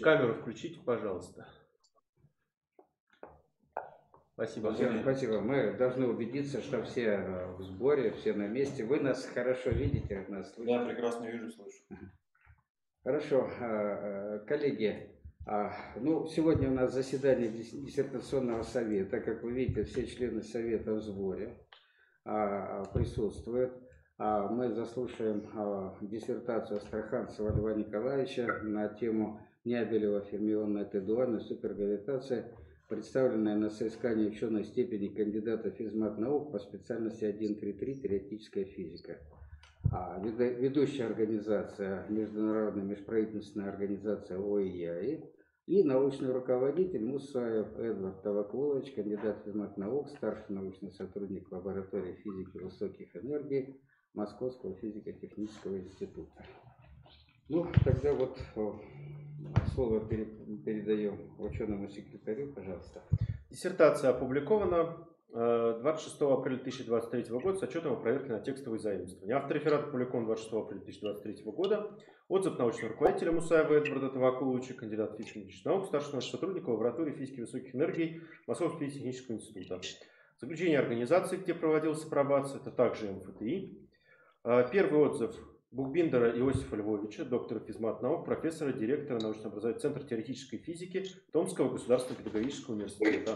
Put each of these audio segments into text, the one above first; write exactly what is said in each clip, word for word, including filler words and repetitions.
Камеру включите, пожалуйста. Спасибо. Спасибо. Мы должны убедиться, что все в сборе, все на месте. Вы нас хорошо видите, нас слышите? Да, прекрасно вижу, слышу. Хорошо. Коллеги, ну, сегодня у нас заседание диссертационного совета. Как вы видите, все члены совета в сборе присутствуют. Мы заслушаем диссертацию Астраханцева Льва Николаевича на тему неабелева фермионная Т-дуальная супергравитация, представленная на соискание ученой степени кандидата физмат-наук по специальности один три три теоретическая физика. Ведущая организация Международная межправительственная организация ОИАИ и научный руководитель Мусаев Эдвард Тавакулович, кандидат физмат-наук, старший научный сотрудник лаборатории физики высоких энергий Московского физико-технического института. Ну, тогда вот слово передаем ученому секретарю, пожалуйста. Диссертация опубликована двадцать шестого апреля две тысячи двадцать третьего года с отчетом о проверке на текстовые заимствования. Автор реферата опубликован двадцать шестого апреля две тысячи двадцать третьего года. Отзыв научного руководителя Мусаева Эдварда Тавакуловича, кандидата физико-технических наук, старшего научного сотрудника лаборатории физики высоких энергий Московского физико-технического института. Заключение организации, где проводилась апробация, это также эм эф тэ и. Первый отзыв Букбиндера Иосифа Львовича, доктора физмат-наук, профессора, директора научно-образовательного центра теоретической физики Томского государственного педагогического университета.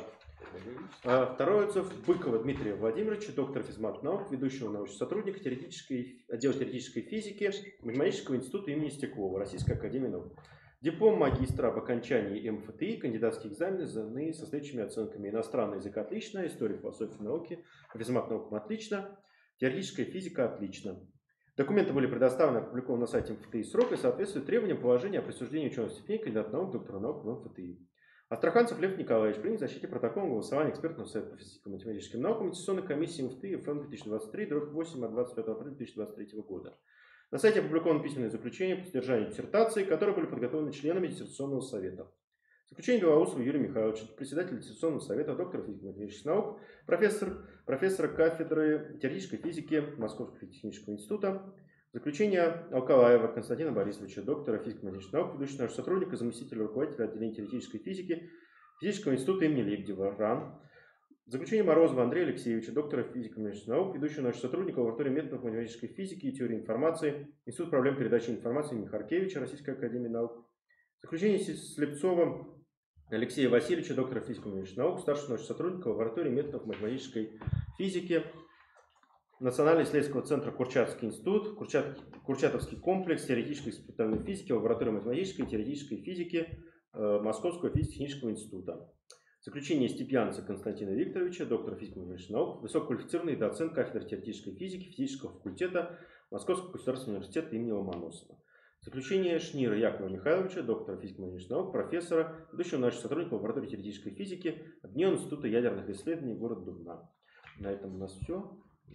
Второй отзыв Быкова Дмитрия Владимировича, доктора физмат-наук, ведущего научного сотрудника теоретической, отдела теоретической физики Математического института имени Стеклова, Российской академии наук. Диплом магистра об окончании эм эф тэ и, кандидатские экзамены сданы со следующими оценками: иностранный язык отлично, история философии науки, физмат-наукам отлично, теоретическая физика отлично. Документы были предоставлены, опубликованы на сайте эм эф тэ и срок и соответствуют требованиям положения о присуждении ученых степеней кандидата наук, доктора наук в эм эф тэ и. Астраханцев Лев Николаевич принят в защите протокола голосования экспертного совета по физико-математическим наукам Аттестационной комиссии эм эф тэ и эф эм две тысячи двадцать три дробь восемь от двадцать пятого апреля две тысячи двадцать третьего года. На сайте опубликовано письменное заключение по содержанию диссертации, которые были подготовлены членами диссертационного совета. Заключение Белоусова Юрия Михайловича, председателя диссертационного совета, доктора физико-математических наук, профессор, профессора кафедры теоретической физики Московского физико-технического института. Заключение Алкалаева Константина Борисовича, доктора физико-математических наук, ведущего научного сотрудника, заместителя руководителя отделения теоретической физики Физического института имени Лебедева, РАН. Заключение Морозова Андрея Алексеевича, доктора физико-математических наук, ведущего научного сотрудника лаборатории методов математической физики и теории информации, Институт проблем передачи информации имени Харкевича, Российской академии наук. Заключение Слепцова Алексея Васильевича, доктора физико-математических наук, старшего научного сотрудника лаборатории методов математической физики Национального исследовательского центра Курчатовский институт, Курчат, Курчатовский комплекс теоретической и экспериментальной физики, лаборатория математической и теоретической физики э, Московского физико-технического института. Заключение Степьянца Константина Викторовича, доктора физико-математических наук, высококвалифицированный доцент кафедры теоретической физики физического факультета Московского государственного университета имени Ломоносова. Заключение Шнира Якова Михайловича, доктора физико-математических наук, профессора, ведущего научного сотрудника лаборатории теоретической физики Объединенного института ядерных исследований город Дубна. На этом у нас все.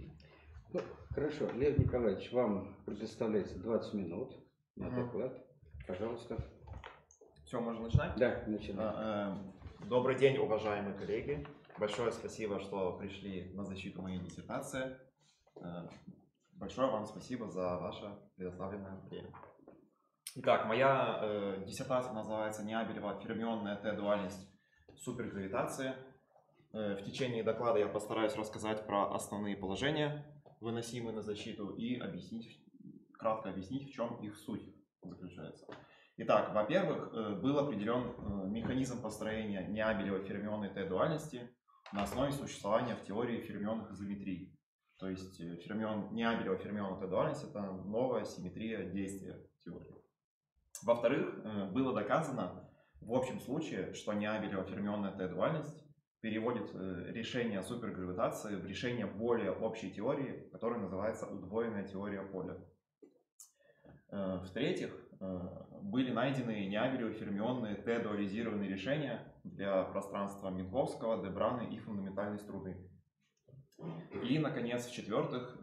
Ну, хорошо, Лев Николаевич, вам предоставляется двадцать минут на доклад. Пожалуйста. Все, можно начинать? Да, начинаем. Добрый день, уважаемые коллеги. Большое спасибо, что пришли на защиту моей диссертации. Большое вам спасибо за ваше предоставленное время. Итак, моя э, диссертация называется «Неабелева фермионная Т-дуальность супергравитации». Э, в течение доклада я постараюсь рассказать про основные положения, выносимые на защиту, и объяснить, кратко объяснить, в чем их суть заключается. Итак, во-первых, был определен механизм построения неабелевой фермионной Т-дуальности на основе существования в теории фермионных изометрий. То есть фермион, неабелева фермионная Т-дуальность — это новая симметрия действия теории. Во-вторых, было доказано в общем случае, что неабелева фермионная Т-дуальность переводит решение супергравитации в решение более общей теории, которая называется удвоенная теория поля. В-третьих, были найдены неабелевые фермионные Т-дуализированные решения для пространства Минковского, де Брана и фундаментальной струны. И, наконец, в-четвертых,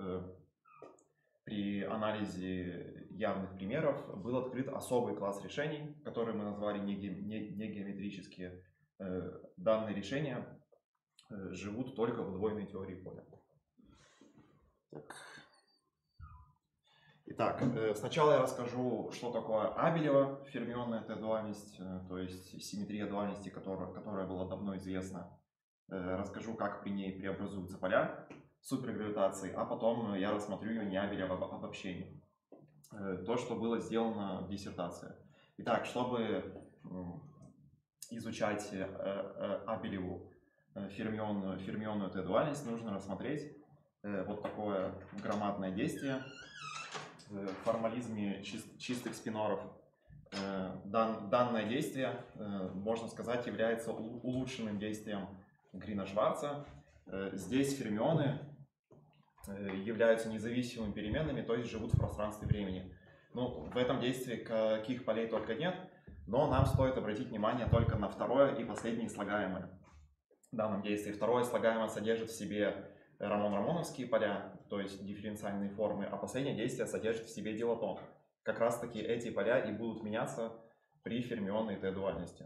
при анализе явных примеров был открыт особый класс решений, которые мы назвали негеометрические. Данные решения живут только в удвоенной теории поля. Итак, сначала я расскажу, что такое Абелева фермионная Т-дуальность, то есть симметрия дуальности, которая, которая была давно известна. Расскажу, как при ней преобразуются поля супергравитации, а потом я рассмотрю ее неабелево обобщение. То, что было сделано в диссертации. Итак, чтобы изучать Абелеву фермионную, фермионную Т-дуальность, нужно рассмотреть вот такое громадное действие. В формализме чист, чистых спиноров дан, данное действие, можно сказать, является улучшенным действием Грина-Шварца. Здесь фермионы являются независимыми переменными, то есть живут в пространстве времени. Ну, в этом действии каких полей только нет, но нам стоит обратить внимание только на второе и последнее слагаемое в данном действии. Второе слагаемое содержит в себе Рамон-Рамоновские поля, то есть дифференциальные формы, а последнее действие содержит в себе дилатон. Как раз таки эти поля и будут меняться при фермионной Т-дуальности.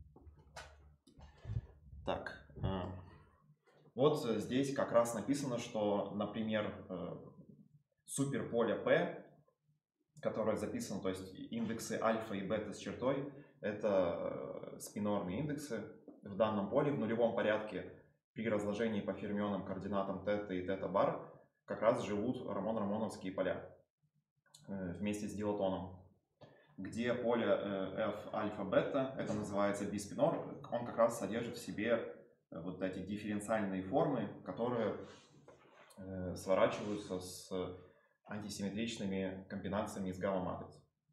Так, вот здесь как раз написано, что, например, суперполе P, которое записано, то есть индексы альфа и бета с чертой, это спинорные индексы. В данном поле в нулевом порядке при разложении по фермионным координатам тета и тета-бар как раз живут Рамон-Рамоновские поля вместе с дилатоном. Где поле F альфа-бета, это называется биспинор, он как раз содержит в себе вот эти дифференциальные формы, которые сворачиваются с антисимметричными комбинациями из гамма-матриц.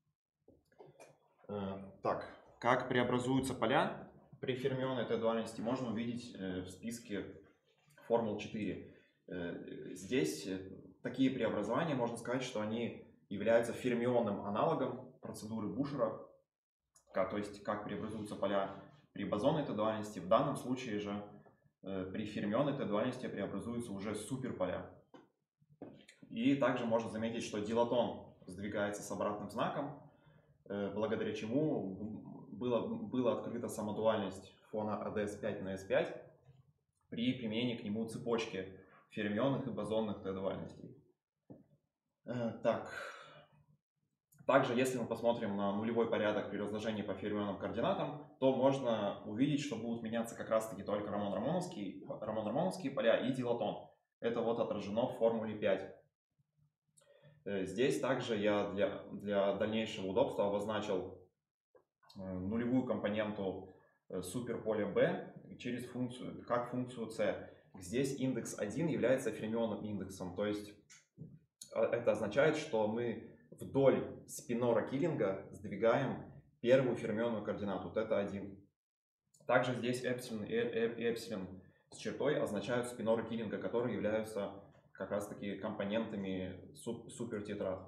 Так, как преобразуются поля при фермионной Т-дуальности, можно увидеть в списке формул четыре. Здесь такие преобразования, можно сказать, что они являются фермионным аналогом процедуры Бушера, то есть как преобразуются поля при бозонной Т-дуальности. В данном случае же при фермионной Т-дуальности преобразуются уже суперполя. И также можно заметить, что дилатон сдвигается с обратным знаком, благодаря чему было, была открыта самодуальность фона А Д С пять на С пять при применении к нему цепочки фермионных и бозонных Т-дуальностей. Так. Также, если мы посмотрим на нулевой порядок при разложении по фермионным координатам, то можно увидеть, что будут меняться как раз-таки только Рамон-Рамоновские, Рамон-Рамоновские поля и дилатон. Это вот отражено в формуле пять. Здесь также я для, для дальнейшего удобства обозначил нулевую компоненту суперполя B через функцию, как функцию C. Здесь индекс один является фермионным индексом, то есть это означает, что мы вдоль спинора Киллинга сдвигаем первую фермионную координату, тета один. Также здесь эпсилон и эпсилон с чертой означают спиноры Киллинга, которые являются как раз таки компонентами суп супертетрад.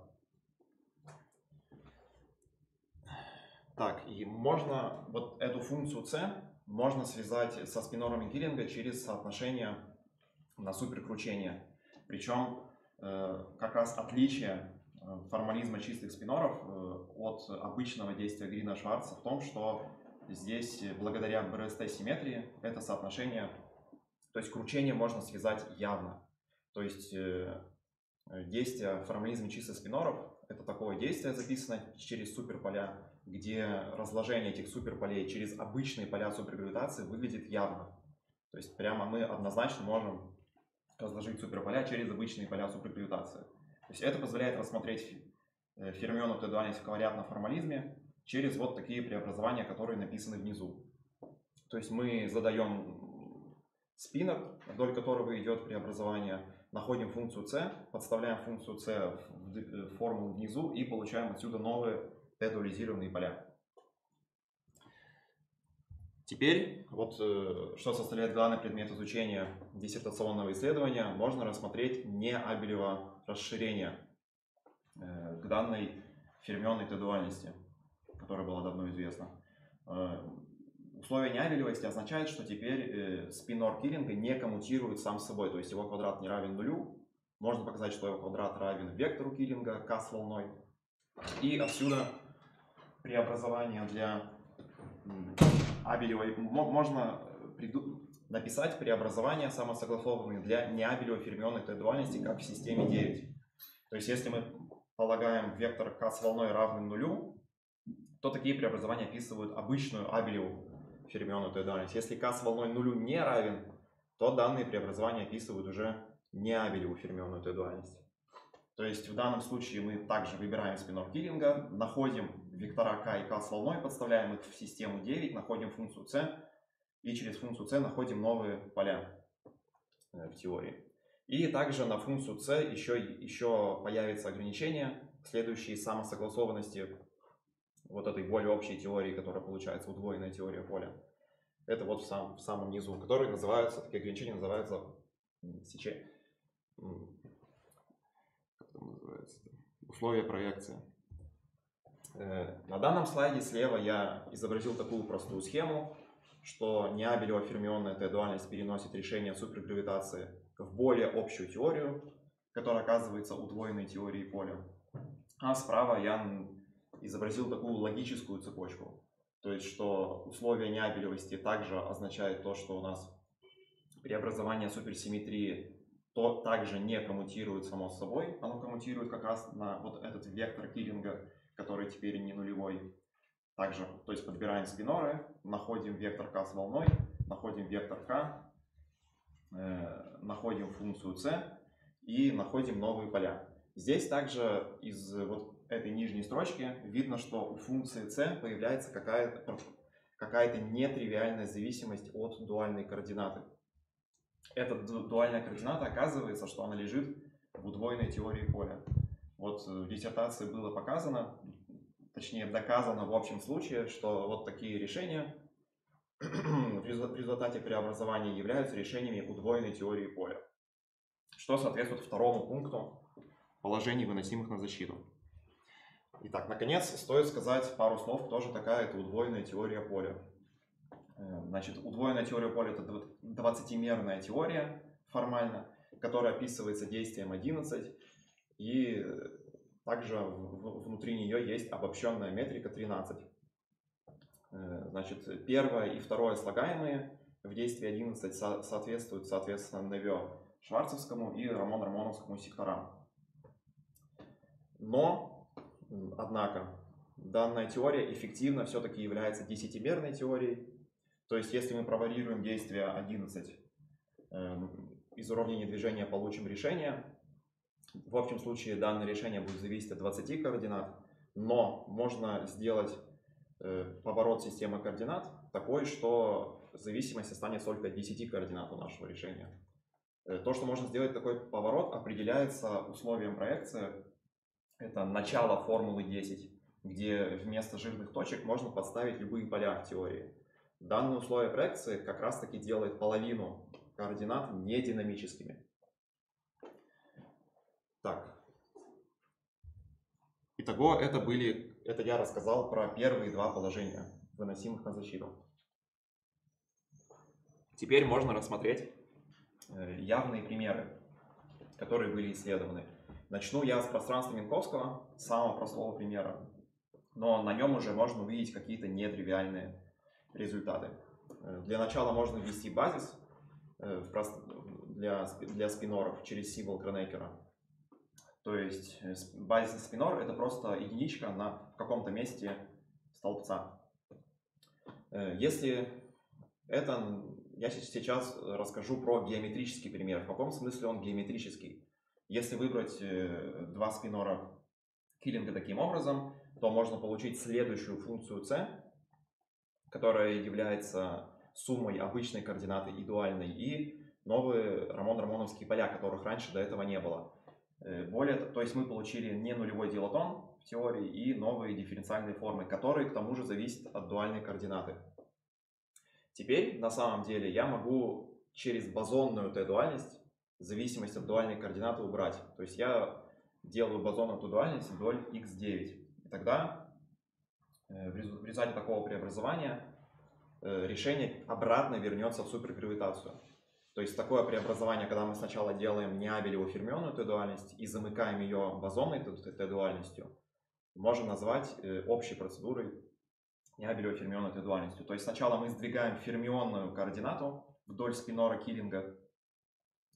Так, и можно вот эту функцию C можно связать со спинорами Киллинга через соотношение на суперкручение. Причем э, как раз отличие формализма чистых спиноров от обычного действия Грина-Шварца в том, что здесь благодаря бэ эр эс тэ-симметрии это соотношение, то есть кручение можно связать явно. То есть действие в формализме чистых спиноров это такое действие, записано через суперполя, где разложение этих суперполей через обычные поля супергравитации выглядит явно. То есть прямо мы однозначно можем разложить суперполя через обычные поля супергравитации. То есть это позволяет рассмотреть фермионную Т-дуальность в ковариантном формализме через вот такие преобразования, которые написаны внизу. То есть мы задаем спинор, вдоль которого идет преобразование, находим функцию c, подставляем функцию c в формулу внизу и получаем отсюда новые Т-дуализированные поля. Теперь, вот что составляет главный предмет изучения диссертационного исследования, можно рассмотреть неабелево расширение к данной фермионной Т-дуальности, которая была давно известна. Условие неабелевости означает, что теперь спинор Киллинга не коммутирует сам с собой, то есть его квадрат не равен нулю. Можно показать, что его квадрат равен вектору Киллинга, k с волной. И отсюда преобразование для абелевой можно написать преобразования самосогласованные для неабелевой фермионной Т-дуальности, как в системе девять. То есть если мы полагаем вектор k с волной равным нулю, то такие преобразования описывают обычную абелеву фермионную т-дуальность. Если k с волной нулю не равен, то данные преобразования описывают уже не абелеву фермионную т-дуальность. То есть в данном случае мы также выбираем спинор Киллинга, находим вектора k и k с волной, подставляем их в систему девять, находим функцию c, и через функцию c находим новые поля в теории. И также на функцию c еще, еще появится ограничение, следующие самосогласованности вот этой более общей теории, которая получается удвоенная теория поля. Это вот в, сам, в самом низу, которые называются, такие ограничения называются сече, как там называется, условия проекции. На данном слайде слева я изобразил такую простую схему, что неабелева фермионная т-дуальность переносит решение супергравитации в более общую теорию, которая оказывается удвоенной теорией поля. А справа я изобразил такую логическую цепочку. То есть, что условие неабелевости также означает то, что у нас преобразование суперсимметрии то также не коммутирует само собой. Оно коммутирует как раз на вот этот вектор Киллинга, который теперь не нулевой. Также, то есть подбираем спиноры, находим вектор k с волной, находим вектор k, э, находим функцию c и находим новые поля. Здесь также из вот этой нижней строчки видно, что у функции c появляется какая-то какая-то нетривиальная зависимость от дуальной координаты. Эта дуальная координата, оказывается, что она лежит в удвоенной теории поля. Вот в диссертации было показано, точнее доказано в общем случае, что вот такие решения в результате преобразования являются решениями удвоенной теории поля, что соответствует второму пункту положений, выносимых на защиту. Итак, наконец, стоит сказать пару слов, кто же такая эта удвоенная теория поля. Значит, удвоенная теория поля – это двадцатимерная теория формально, которая описывается действием одиннадцать, и также внутри нее есть обобщенная метрика тринадцать. Значит, первое и второе слагаемые в действии одиннадцать соответствуют, соответственно, Неве-Шварцевскому и Рамон-Рамоновскому секторам. Но, однако, данная теория эффективно все-таки является десятимерной теорией. То есть, если мы проварируем действие одиннадцать, э, из уравнения движения получим решение. В общем случае данное решение будет зависеть от двадцати координат, но можно сделать э, поворот системы координат такой, что зависимость останется только от десяти координат у нашего решения. Э, то, что можно сделать такой поворот, определяется условием проекции. Это начало формулы десять, где вместо жирных точек можно подставить любые поля в теории. Данное условие проекции как раз таки делает половину координат нединамическими. Так. Итого, это были, это я рассказал про первые два положения, выносимых на защиту. Теперь можно рассмотреть явные примеры, которые были исследованы. Начну я с пространства Минковского, самого простого примера, но на нем уже можно увидеть какие-то нетривиальные результаты. Для начала можно ввести базис для, для спиноров через символ Кронекера. То есть базисный спинор — это просто единичка на в каком-то месте столбца. Если это, я сейчас расскажу про геометрический пример. В каком смысле он геометрический? Если выбрать два спинора Киллинга таким образом, то можно получить следующую функцию c, которая является суммой обычной координаты и дуальной, и новые Рамон-Рамоновские поля, которых раньше до этого не было. Более, то есть мы получили не нулевой дилатон в теории и новые дифференциальные формы, которые к тому же зависят от дуальной координаты. Теперь на самом деле я могу через бозонную т-дуальность зависимость от дуальной координаты убрать. То есть я делаю бозонную т-дуальность вдоль икс девять. И тогда в результате такого преобразования решение обратно вернется в супергравитацию. То есть такое преобразование, когда мы сначала делаем неабелеву фермионную т-дуальность и замыкаем ее бозонной т-дуальностью, можно назвать общей процедурой неабелевой фермионной т-дуальностью. То есть сначала мы сдвигаем фермионную координату вдоль спинора Киллинга,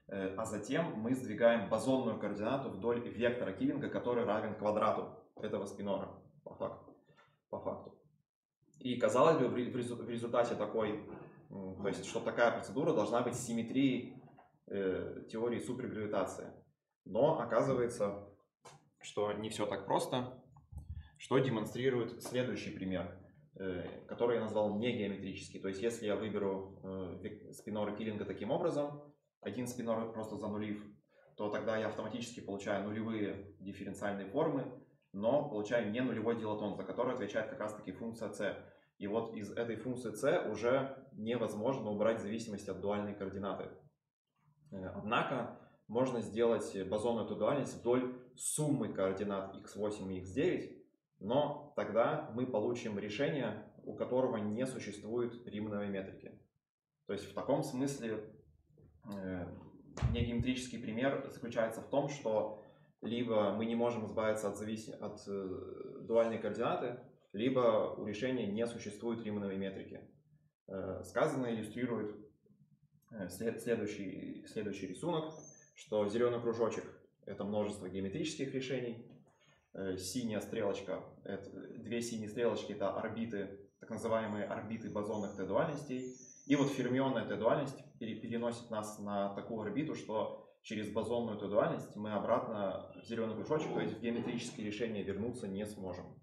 а затем мы сдвигаем бозонную координату вдоль вектора Киллинга, который равен квадрату этого спинора, по факту. По факту. И казалось бы, в результате такой, то есть, что такая процедура должна быть симметрией э, теории супергравитации. Но оказывается, что не все так просто, что демонстрирует следующий пример, э, который я назвал негеометрический. То есть, если я выберу э, спиноры Киллинга таким образом, один спинор просто занулив, то тогда я автоматически получаю нулевые дифференциальные формы, но получаю не нулевой дилатон, за который отвечает как раз таки функция c. И вот из этой функции c уже невозможно убрать зависимость от дуальной координаты. Однако можно сделать бозонную эту дуальность вдоль суммы координат икс восемь и икс девять, но тогда мы получим решение, у которого не существует римановой метрики. То есть в таком смысле э, негеометрический пример заключается в том, что либо мы не можем избавиться от, завис... от э, дуальной координаты, либо у решения не существует римановой метрики. Э, сказанное иллюстрирует э, след... следующий, следующий рисунок, что зеленый кружочек — это множество геометрических решений, э, синяя стрелочка, это, две синие стрелочки — это орбиты, так называемые орбиты бозонных Т-дуальностей, и вот фермионная Т-дуальность переносит нас на такую орбиту, что через бозонную Т-дуальность мы обратно в зеленый кружочек, то есть в геометрические решения, вернуться не сможем.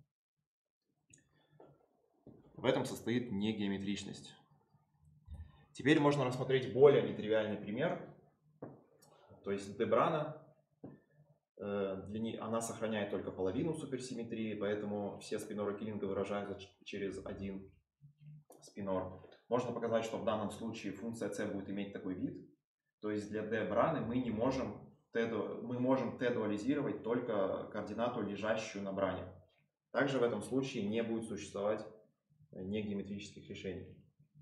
В этом состоит негеометричность. Теперь можно рассмотреть более нетривиальный пример. То есть Дебрана, для нее, она сохраняет только половину суперсимметрии, поэтому все спиноры Киллинга выражаются через один спинор. Можно показать, что в данном случае функция c будет иметь такой вид. То есть для d-браны мы не можем, мы можем t-дуализировать только координату, лежащую на бране. Также в этом случае не будет существовать негеометрических решений.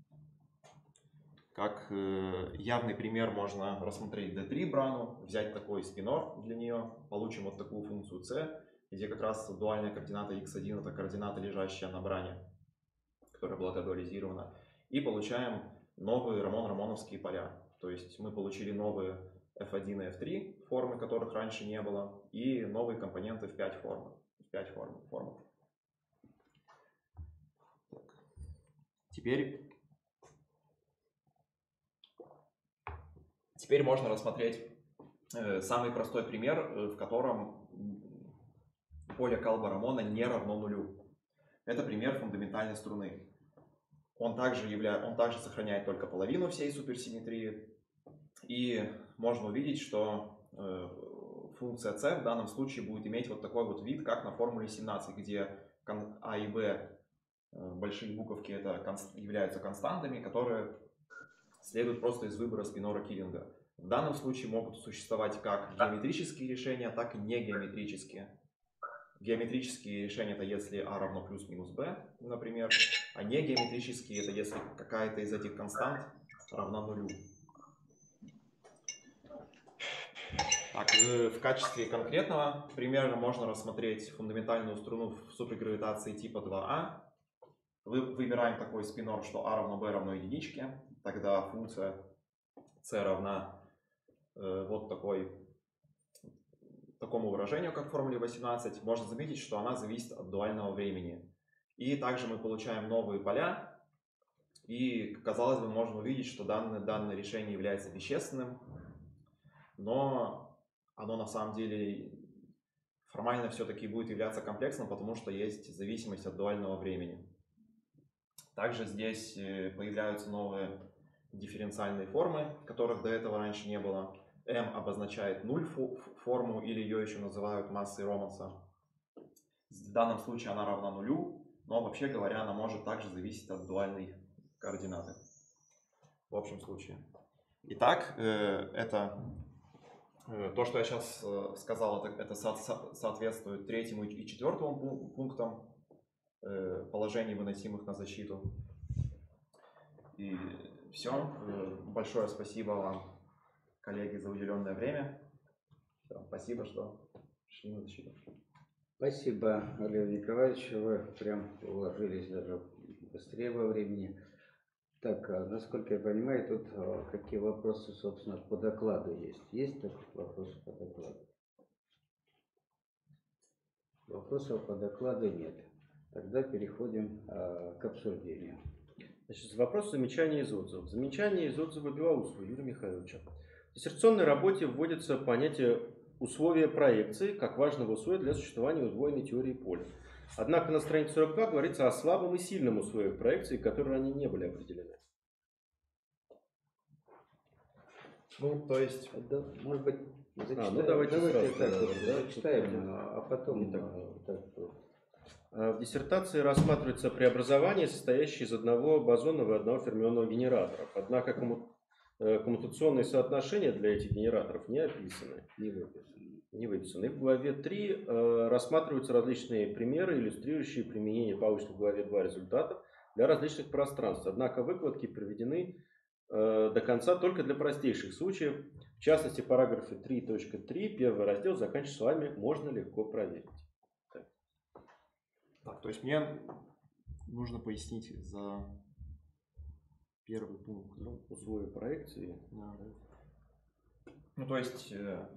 Как явный пример можно рассмотреть ди три брану, взять такой спинор для нее, получим вот такую функцию c, где как раз дуальная координата икс один это координата, лежащая на бране, которая была t-дуализирована, и получаем новые Рамон-Рамоновские поля. То есть мы получили новые эф один и эф три формы, которых раньше не было, и новые компоненты в пять форм. В пять форм, форм. Теперь, теперь можно рассмотреть э, самый простой пример, э, в котором поле Калба-Рамона не равно нулю. Это пример фундаментальной струны. Он также, явля... Он также сохраняет только половину всей суперсимметрии. И можно увидеть, что э, функция c в данном случае будет иметь вот такой вот вид, как на формуле семнадцать, где а и b, э, большие буковки, это конст... являются константами, которые следуют просто из выбора спинора Киллинга. В данном случае могут существовать как геометрические решения, так и негеометрические. Геометрические решения — это если а равно плюс-минус b, например, а негеометрические — это если какая-то из этих констант равна нулю. Так, в качестве конкретного примера можно рассмотреть фундаментальную струну в супергравитации типа два а. Вы выбираем такой спинор, что а равно b равно единичке. Тогда функция c равна э, вот такой, такому выражению, как в формуле восемнадцать. Можно заметить, что она зависит от дуального времени. И также мы получаем новые поля. И, казалось бы, можно увидеть, что данное, данное решение является вещественным. Но оно на самом деле формально все-таки будет являться комплексным, потому что есть зависимость от дуального времени. Также здесь появляются новые дифференциальные формы, которых до этого раньше не было. m обозначает нуль форму, или ее еще называют массой Романса. В данном случае она равна нулю, но вообще говоря, она может также зависеть от дуальной координаты. В общем случае. Итак, это... То, что я сейчас сказал, это, это со соответствует третьему и четвертому пунктам положений, выносимых на защиту. И все. Большое спасибо вам, коллеги, за уделенное время. Все. Спасибо, что пришли на защиту. Спасибо, Олег Николаевич. Вы прям уложились даже быстрее во времени. Так, а насколько я понимаю, тут а, какие вопросы, собственно, по докладу есть? Есть такие вопросы по докладу? Вопросов по докладу нет. Тогда переходим а, к обсуждению. Значит, вопрос замечания из отзывов. Замечание из отзыва Белоусова Юрия Михайловича. В диссертационной работе вводится понятие условия проекции как важного условия для существования удвоенной теории поля. Однако на странице сорок два говорится о слабом и сильном условиях проекции, которые ранее не были определены. Ну, то есть... Да, может быть, зачитаем, а, ну давайте, давайте сразу, так да, вот да, зачитаем, да, а потом не так. а, так вот. В диссертации рассматривается преобразование, состоящее из одного бозонного и одного фермионного генераторов. Однако комму... коммутационные соотношения для этих генераторов не описаны. Не выписаны. Не выписаны. И в главе три э, рассматриваются различные примеры, иллюстрирующие применение полученных в главе два результатов для различных пространств. Однако выкладки приведены э, до конца только для простейших случаев. В частности, в параграфе три точка три первый раздел заканчивается словами «можно легко проверить». Так. Так, то есть мне нужно пояснить за первый пункт. Ну, условия проекции. Да. Ну, то есть,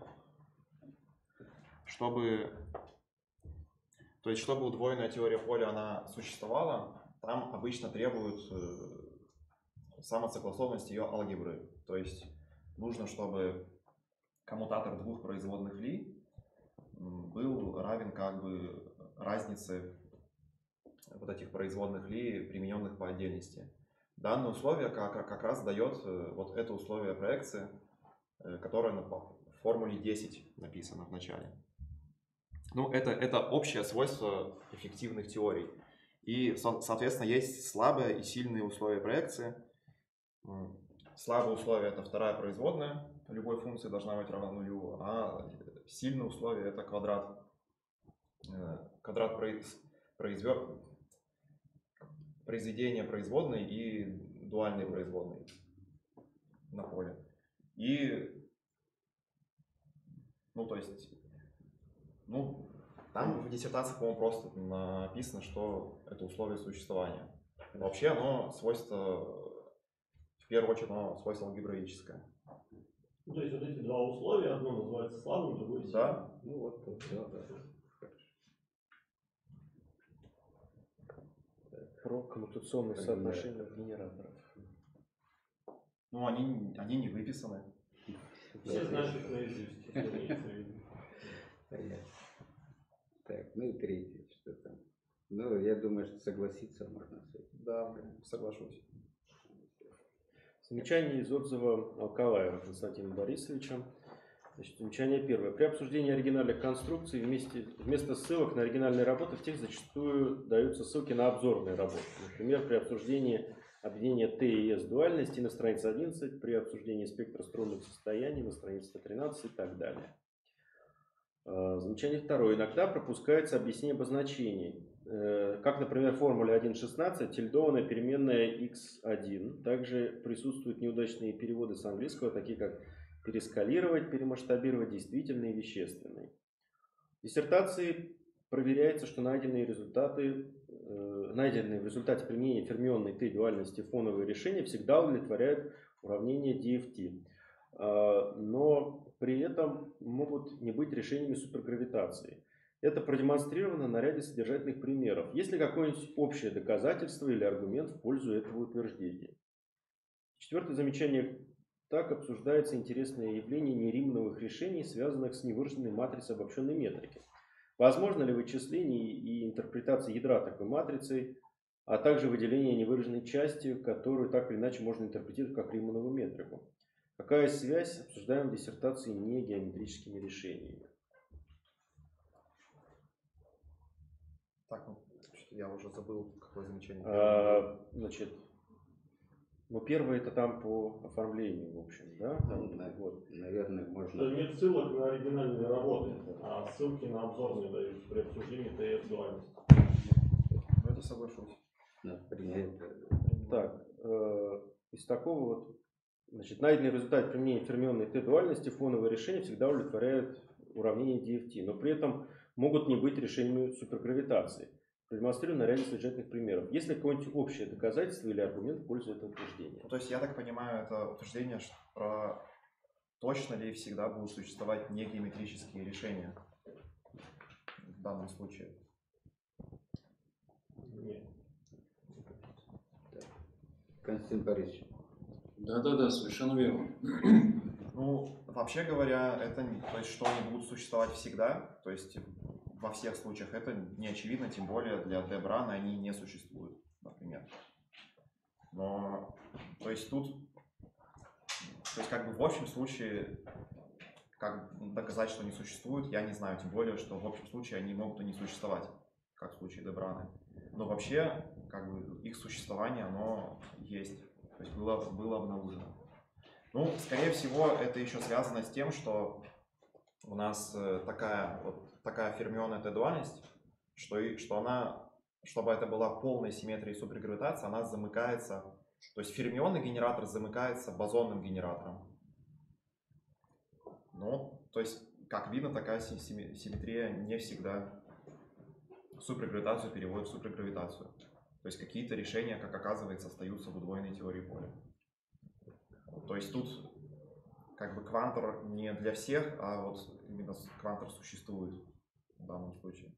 чтобы, то есть, чтобы удвоенная теория поля она существовала, там обычно требуют самосогласованности ее алгебры. То есть, нужно, чтобы коммутатор двух производных ли был равен как бы разнице вот этих производных ли, примененных по отдельности. Данное условие как, как раз дает вот это условие проекции, которое в формуле десять написано в начале. Ну, это, это общее свойство эффективных теорий. И, соответственно, есть слабые и сильные условия проекции. Слабые условия — это вторая производная любой функции должна быть равна нулю, а сильные условия — это квадрат, квадрат произвер... произведения производной и дуальной производной на поле. И, ну, то есть, ну, там в диссертации, по-моему, просто написано, что это условие существования. Вообще оно свойство, в первую очередь, оно свойство алгебраическое. Ну, то есть вот эти два условия, одно называется слабым, другое сильным. Да. Ну вот, да, да. Про коммутационные соотношения генераторов. Ну, они, они не выписаны. Все знают их наизусть. Понятно. Так, ну и третье, что там. Ну, я думаю, что согласиться можно с этим. Да, соглашусь. Замечание из отзыва Алкалаева Константина Борисовича. Значит, замечание первое. При обсуждении оригинальных конструкций вместе, вместо ссылок на оригинальные работы в текст зачастую даются ссылки на обзорные работы. Например, при обсуждении объединения Т и С дуальности на странице одиннадцать, при обсуждении спектра струнных состояний на странице сто тринадцать и так далее. Замечание второе. Иногда пропускается объяснение обозначений. Как, например, в формуле один шестнадцать тильдованная переменная икс один. Также присутствуют неудачные переводы с английского, такие как перескалировать, перемасштабировать, действительные и вещественные. В диссертации проверяется, что найденные результаты, э, найденные в результате применения фермионной Т-дуальности фоновые решения всегда удовлетворяют уравнение ди эф ти. Э, но при этом могут не быть решениями супергравитации. Это продемонстрировано на ряде содержательных примеров. Есть ли какое-нибудь общее доказательство или аргумент в пользу этого утверждения? Четвертое замечание. Так обсуждается интересное явление неримановых решений, связанных с невыраженной матрицей обобщенной метрики. Возможно ли вычисление и интерпретация ядра такой матрицы, а также выделение невыраженной части, которую так или иначе можно интерпретировать как римановую метрику? Какая связь обсуждаем в диссертации не геометрическими решениями? Так, ну, я уже забыл, какое замечание. А, значит, ну, первое это там по оформлению, в общем, да? Там, Ну, вот. наверное, Что можно... нет ссылок на оригинальные работы, а ссылки на обзорные даются при обсуждении Т С дуальности. Ну, это соглашусь. Например, Так, э, из такого вот, значит, найденный результат применения фермионной Т-дуальности фоновые решения всегда удовлетворяют уравнение ди эф ти, но при этом могут не быть решениями супергравитации. Продемонстрирую на ряде сюжетных примеров. Есть ли какое-нибудь общее доказательство или аргумент в пользу этого утверждения? Ну, то есть я так понимаю, это утверждение что про точно ли всегда будут существовать негеометрические решения в данном случае. Нет. Константин Борисович. Да-да-да, совершенно верно. Ну, вообще говоря, это, не- то есть, что они будут существовать всегда, то есть во всех случаях это не очевидно, тем более для Дебрана они не существуют, например. Но, то есть тут, то есть как бы в общем случае, как доказать, что они существуют, я не знаю, тем более, что в общем случае они могут и не существовать, как в случае Дебрана. Но вообще, как бы их существование, оно есть, то есть было, было обнаружено. Ну, скорее всего, это еще связано с тем, что у нас э, такая вот такая фермионная Т-дуальность, что, и, что она, чтобы это была полная симметрия и супергравитация, она замыкается, то есть фермионный генератор замыкается бозонным генератором. Ну, то есть, как видно, такая сим- симметрия не всегда супергравитацию переводит в супергравитацию. То есть какие-то решения, как оказывается, остаются в удвоенной теории поля. То есть тут как бы квантор не для всех, а вот именно квантор существует в данном случае.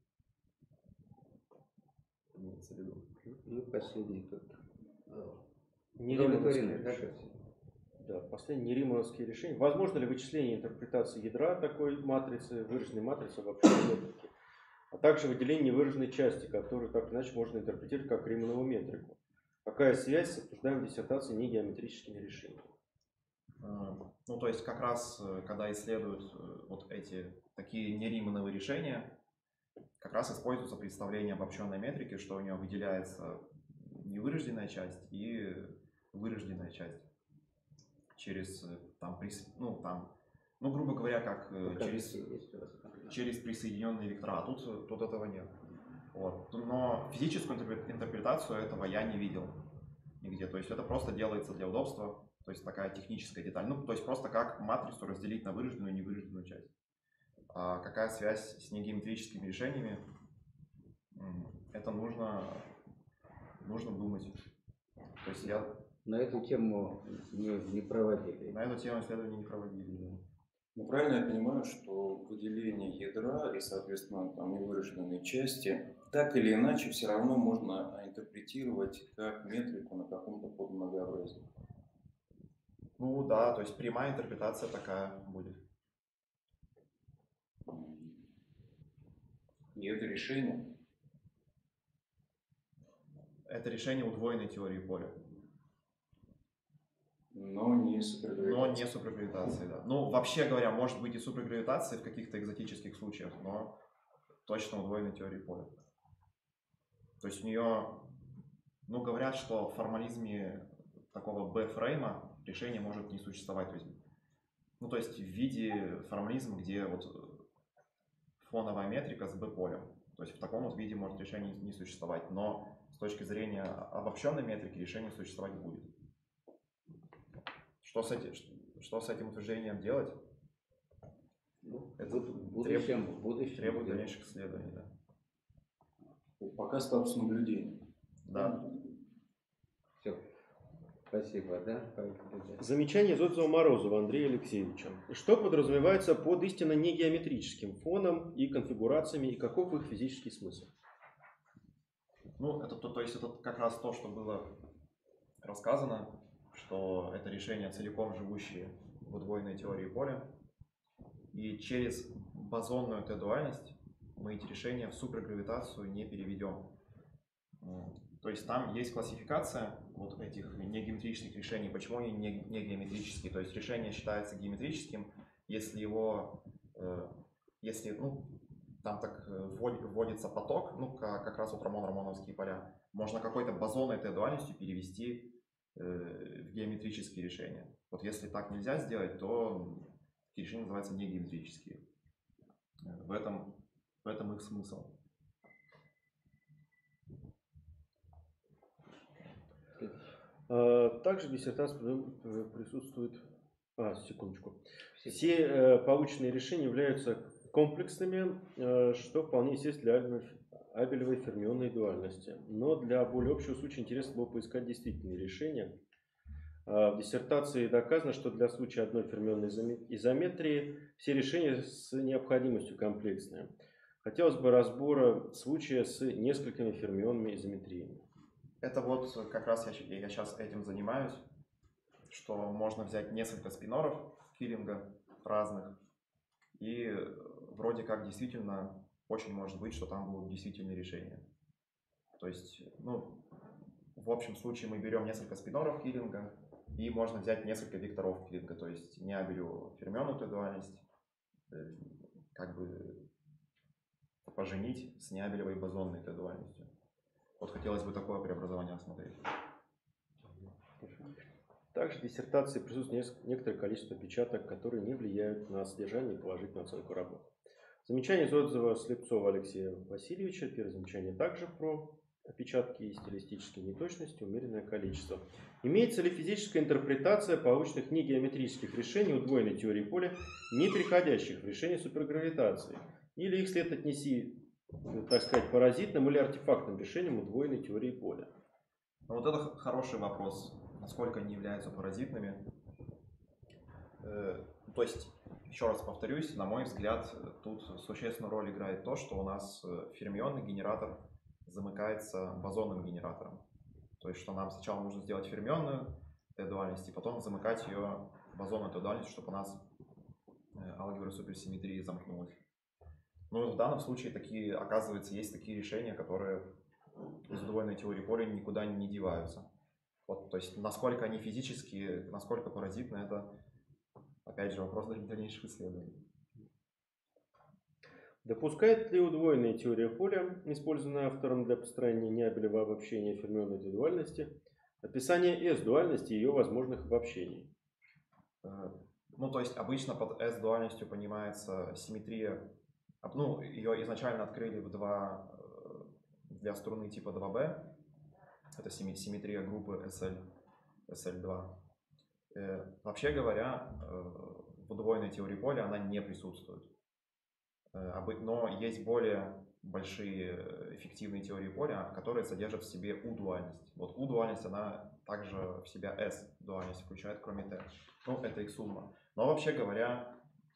Имеется в виду. Ну, последний тут. Неримановские Удовлетворены, да, решения. ко всему? Да, последние неримановские решения. Возможно ли вычисление интерпретации ядра такой матрицы, выраженной матрицы в объемной метрике, а также выделение невыраженной части, которую так или иначе можно интерпретировать как Риманову метрику? Какая связь с обсуждаемой диссертацией негеометрическими решениями? Ну, то есть как раз, когда исследуют вот эти такие неримановые решения, как раз используется представление обобщенной метрики, что у нее выделяется невырожденная часть и вырожденная часть через там, прис... ну, там, ну, грубо говоря, как Ну, через, через присоединенные вектора, а тут, тут этого нет. Вот. Но физическую интерпретацию этого я не видел нигде, то есть это просто делается для удобства, то есть такая техническая деталь, ну, то есть просто как матрицу разделить на вырожденную и невырожденную часть. А какая связь с негеометрическими решениями, это нужно, нужно думать. То есть я... На эту тему не, не проводили. На эту тему исследования не проводили. Да. Ну, правильно я понимаю, что выделение ядра и, соответственно, там невыраженные части, так или иначе, все равно можно интерпретировать как метрику на каком-то подмногообразии. Ну да, то есть прямая интерпретация такая будет. И это решение. Это решение удвоенной теории поля. Но не супергравитации. Но не супергравитации, да. Ну, вообще говоря, может быть и супергравитация в каких-то экзотических случаях, но точно удвоенной теории поля. То есть у нее, ну, говорят, что в формализме такого B-фрейма решение может не существовать. То есть, ну, то есть в виде формализма, где вот фоновая метрика с B-полем. То есть в таком вот виде может решение не существовать. Но с точки зрения обобщенной метрики решение существовать будет. Что с этим, что с этим утверждением делать? Ну, это в будущем, требует, в будущем требует делать. дальнейших исследований. Да. Пока статус наблюдения. Да. Все. Спасибо, да? Замечание Зодзева-Морозова Андрея Алексеевича. Что подразумевается под истинно негеометрическим фоном и конфигурациями, и каков их физический смысл? Ну, это то, то есть это как раз то, что было рассказано, что это решения целиком живущие в удвоенной теории поля. И через бозонную Т-дуальность мы эти решения в супергравитацию не переведем. То есть там есть классификация вот этих негеометрических решений. Почему они не, не геометрические? То есть решение считается геометрическим, если его, э, если, ну, там так вводится поток, ну, как, как раз вот Рамон-Рамоновские поля, можно какой-то бозонной Т-дуальностью перевести э, в геометрические решения. Вот если так нельзя сделать, то такие решения называются негеометрические. В этом, в этом их смысл. Также в диссертации присутствует... А, секундочку. Все э, полученные решения являются комплексными, э, что вполне естественно для абелевой фермионной дуальности. Но для более общего случая интересно было поискать действительные решения. В диссертации доказано, что для случая одной фермионной изометрии все решения с необходимостью комплексные. Хотелось бы разбора случая с несколькими фермионными изометриями. Это вот как раз я, я сейчас этим занимаюсь, что можно взять несколько спиноров Киллинга разных, и вроде как действительно очень может быть, что там будут действительные решения. То есть, ну, в общем случае мы берем несколько спиноров Киллинга, и можно взять несколько векторов Киллинга, то есть неабелевую фермионную дуальность, как бы поженить с неабелевой бозонной дуальностью. Вот хотелось бы такое преобразование рассмотреть. Также в диссертации присутствует некоторое количество опечаток, которые не влияют на содержание и положительную оценку работы. Замечание из отзыва Слепцова Алексея Васильевича. Первое замечание также про опечатки и стилистические неточности, умеренное количество. Имеется ли физическая интерпретация полученных негеометрических решений удвоенной теории поля, не переходящих в решение супергравитации? Или их след отнести, так сказать, паразитным или артефактным решением удвоенной теории поля? Ну, вот это хороший вопрос, насколько они являются паразитными. Э, то есть, еще раз повторюсь, на мой взгляд, тут существенную роль играет то, что у нас фермионный генератор замыкается бозонным генератором. То есть, что нам сначала нужно сделать фермионную Т-дуальность, и потом замыкать ее бозонную Т-дуальность, чтобы у нас алгебра суперсимметрии замкнулась. Ну, в данном случае, такие, оказывается, есть такие решения, которые из удвоенной теории поля никуда не деваются. Вот, то есть, насколько они физически, насколько паразитны, это, опять же, вопрос для дальнейших исследований. Допускает ли удвоенная теория поля, использованная автором для построения неабелевого обобщения фермионной дуальности, описание S-дуальности и ее возможных обобщений? Ну, то есть, обычно под S-дуальностью понимается симметрия. Ну, ее изначально открыли в два, для струны типа два бэ. Это симметрия группы эс эль, эс эль два. Вообще говоря, в удвоенной теории поля она не присутствует. Но есть более большие эффективные теории поля, которые содержат в себе U-дуальность. Вот U-дуальность, она также в себя S-дуальность включает, кроме T. Ну, это их сумма. Но вообще говоря,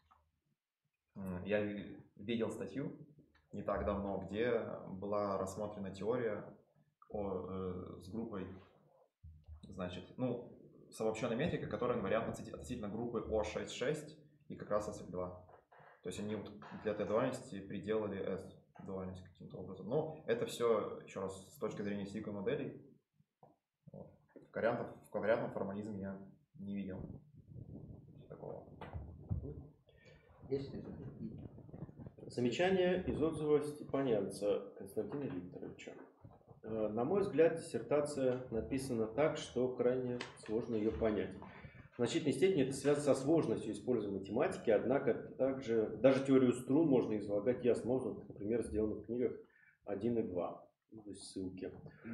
я видел статью не так давно, где была рассмотрена теория о, э, с группой, значит, ну, с обобщенной метрикой, которая инвариантна относительно группы О шесть шесть и как раз эс эль два. То есть они вот для этой дуальности приделали S-дуальность каким-то образом. Но это все, еще раз, с точки зрения сигма моделей. Вот. В вариантах, в вариантном формализме я не видел такого. Замечание из отзыва Степанянца Константина Викторовича. На мой взгляд, диссертация написана так, что крайне сложно ее понять. В значительной степени это связано со сложностью использования математики, однако также даже теорию струн можно излагать ясно, можно, например, сделано в книгах один и два, то есть ссылки.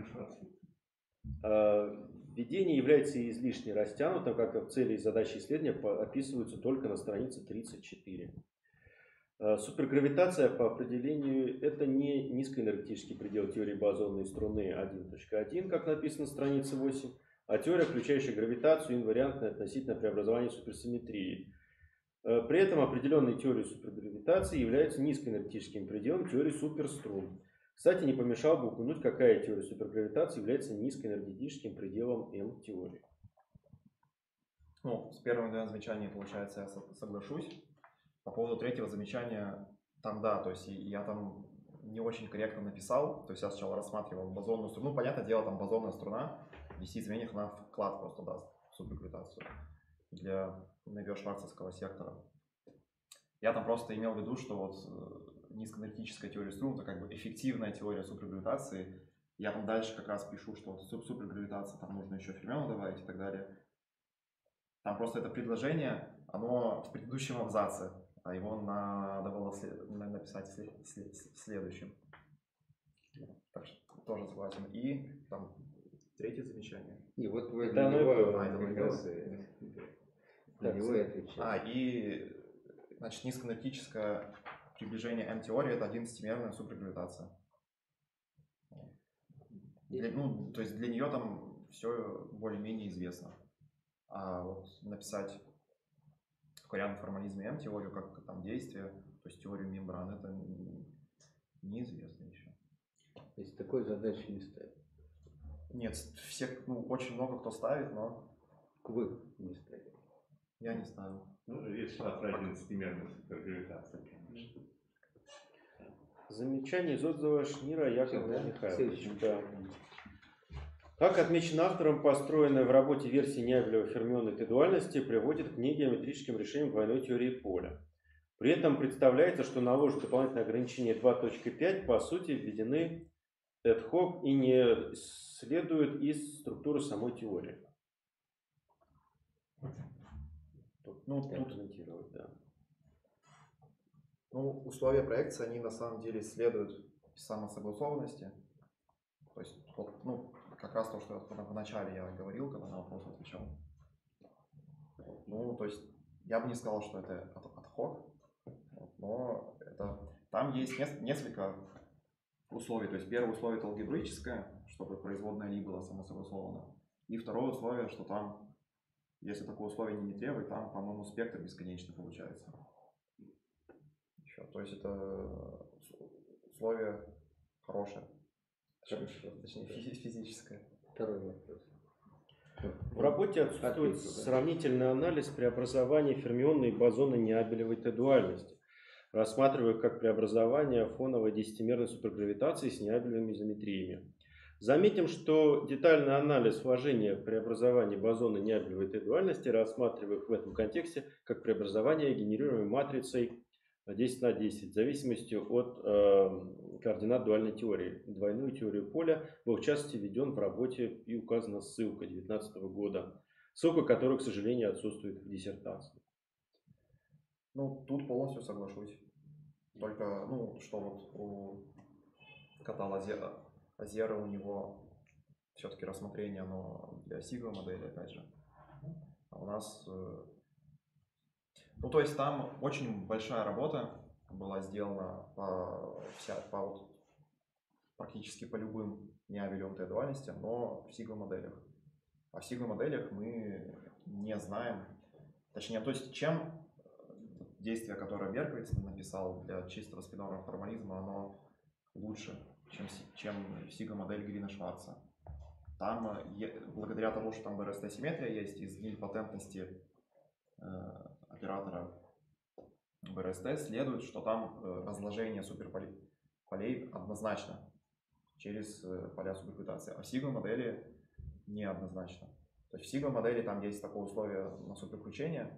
Введение является излишне растянутым, как цели и задачи исследования описываются только на странице тридцать четыре. Супергравитация по определению это не низкоэнергетический предел теории бозонной струны один точка один, как написано на странице восемь, а теория, включающая гравитацию, инвариантное относительно преобразования суперсимметрии. При этом определенная теория супергравитации является низкоэнергетическим пределом теории суперструн. Кстати, не помешало бы упомянуть, какая теория супергравитации является низкоэнергетическим пределом М-теории. Ну, с первым двумя замечаниями, получается, я соглашусь. По поводу третьего замечания, там да, то есть я там не очень корректно написал, то есть я сначала рассматривал бозонную струну, ну, понятное дело, там бозонная струна, в десяти изменениях она вклад просто даст в супергравитацию для Невио-Шварцевского сектора. Я там просто имел в виду, что вот низкоэнергетическая теория струн, это как бы эффективная теория супергравитации. Я там дальше как раз пишу, что вот супергравитация, там нужно еще фермиону добавить и так далее. Там просто это предложение, оно в предыдущем абзаце, а его надо было написать в следующем. Так что тоже согласен. И там третье замечание. И вот вы да, на него, а, это как раз, на него и отвечаете. А, и значит, низкоэнергетическое приближение М-теории это одиннадцатимерная супергравитация. Для, ну, то есть для нее там все более-менее известно. А вот написать вариант формализма М, теорию как там действие, то есть теорию мембран, это неизвестно еще. То есть такой задачи не ставят. Нет, все, ну, очень много кто ставит, но Вы не ставите. я не ставил. Ну, есть шанс на одиннадцатимерную супергравитацию, конечно. Замечание из отзыва Шнира Якова Всё, да? Михайловича. Следующий. Да. Как отмечено автором, построенная в работе версия Неабелева-фермионной Т-дуальности приводит к негеометрическим решениям двойной теории поля. При этом представляется, что наложенные дополнительные ограничения два точка пять по сути введены ad hoc и не следуют из структуры самой теории. Ну, Как тут комментировать, да. Ну, условия проекции, они на самом деле следуют самосогласованности. То есть, вот, ну, как раз то, что я в начале я говорил, когда на вопрос отвечал. Ну, то есть, я бы не сказал, что это ad hoc, но это, там есть несколько условий. То есть, первое условие — это алгебраическое, чтобы производная ли была самосогласована. И второе условие, что там, если такое условие не требует, там, по-моему, спектр бесконечный получается. Еще, то есть это условие хорошее. Хорошо. Точнее, физи- физическое. Второй вопрос. В работе отсутствует Ответил, да. сравнительный анализ преобразования фермионной и бозона Неабелевой Т-дуальности, рассматривая как преобразование фоновой десятимерной супергравитации с Неабелевыми изометриями. Заметим, что детальный анализ вложения преобразования бозона Неабелевой Т-дуальности рассматриваем в этом контексте как преобразование, генерируемой матрицей десять на десять в зависимости от э, координат дуальной теории. Двойную теорию поля был в частности введен в работе и указана ссылка две тысячи девятнадцатого года, ссылка которая, к сожалению, отсутствует в диссертации. Ну, тут полностью соглашусь. Только, ну, что вот у кота Азера, Азера у него все-таки рассмотрение, оно для сигма модели, опять же. А у нас... Э, ну, то есть там очень большая работа была сделана по, вся, по вот, практически по любым неабелевым Т-дуальностям, но в сигма-моделях. А в сигма-моделях мы не знаем, точнее, то есть чем действие, которое Берковиц написал для чистого спинорного формализма, оно лучше, чем, чем сигма-модель Грина-Шварца. Там, благодаря тому, что там бэ эр эс тэ-симметрия есть, из нильпотентности э, оператора бэ эр эс тэ следует, что там э, разложение суперполей однозначно через э, поля субэквитации, а в сигма-модели неоднозначно. То есть в сигма-модели там есть такое условие на суперключение,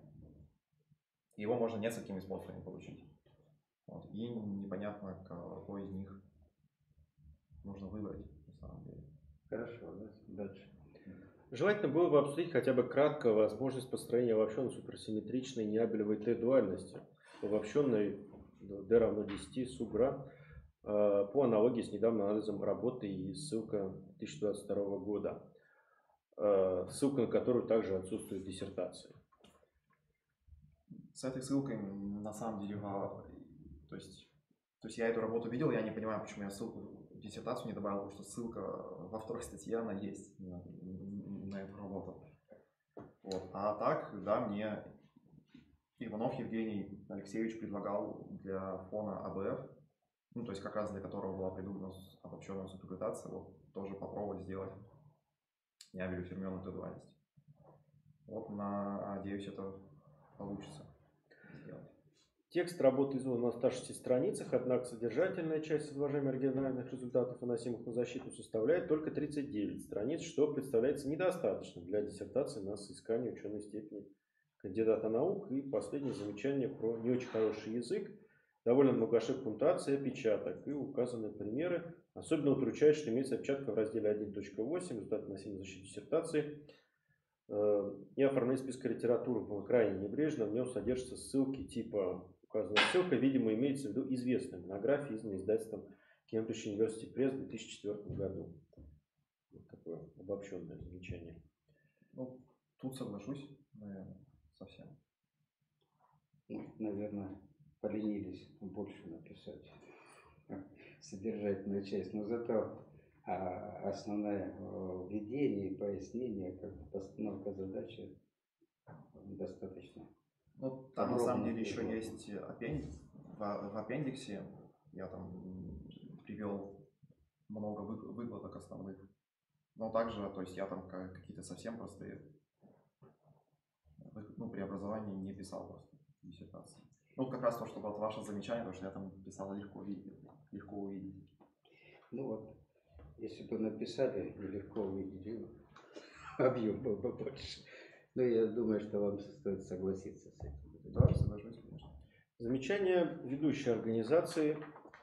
его можно несколькими способами получить. Вот. И непонятно, какой из них нужно выбрать на самом деле. Хорошо, да? Дальше. Желательно было бы обсудить хотя бы кратко возможность построения обобщенной суперсимметричной неабелевой Т-дуальности, обобщенной d равно десяти субгра, по аналогии с недавним анализом работы и ссылка две тысячи двадцать второго года, ссылка на которую также отсутствует в диссертации. С этой ссылкой на самом деле, то есть, то есть я эту работу видел, я не понимаю, почему я ссылку в диссертацию не добавил, потому что ссылка во второй статье, она есть на, на эту работу. Вот. А так, да, мне Иванов Евгений Алексеевич предлагал для фона а бэ эф, ну, то есть как раз для которого была придумана обобщенная суперквитация, вот тоже попробовать сделать неабелевую фермионную Т-дуальность. Вот, надеюсь, это получится сделать. Текст работы изложен на ста шести страницах, однако содержательная часть с изложением оригинальных результатов, выносимых на защиту, составляет только тридцать девять страниц, что представляется недостаточным для диссертации на соискание ученой степени кандидата наук. И последнее замечание про не очень хороший язык, довольно многошаг пунктуации опечаток и указанные примеры. Особенно удручает, что имеется опечатка в разделе один точка восемь, результаты выносимой на защиту диссертации. И оформление списка литературы было крайне небрежно, в нем содержатся ссылки типа указанная ссылка, видимо, имеется в виду известная монография, изданная издательством Cambridge University Press в две тысячи четвёртом году. Вот такое обобщенное замечание. Ну, тут соглашусь, наверное, совсем. Наверное, поленились больше написать содержательную часть, но зато а основное э, введение и пояснение, как бы постановка задачи достаточно. Ну, там на самом деле еще Подробно. есть аппендикс. В, в аппендиксе я там привел много вы- выкладок основных. Но также, то есть я там ка- какие-то совсем простые вы- ну, преобразования не писал просто в диссертации. Ну, как раз то, что вот ваше замечание, то, что я там писал, легко увидеть. Легко увидеть. Ну вот, если бы написали, нелегко увидели, объем был бы больше. Но я думаю, что вам стоит согласиться с этим. Да, соглашусь, конечно. Замечание ведущей организации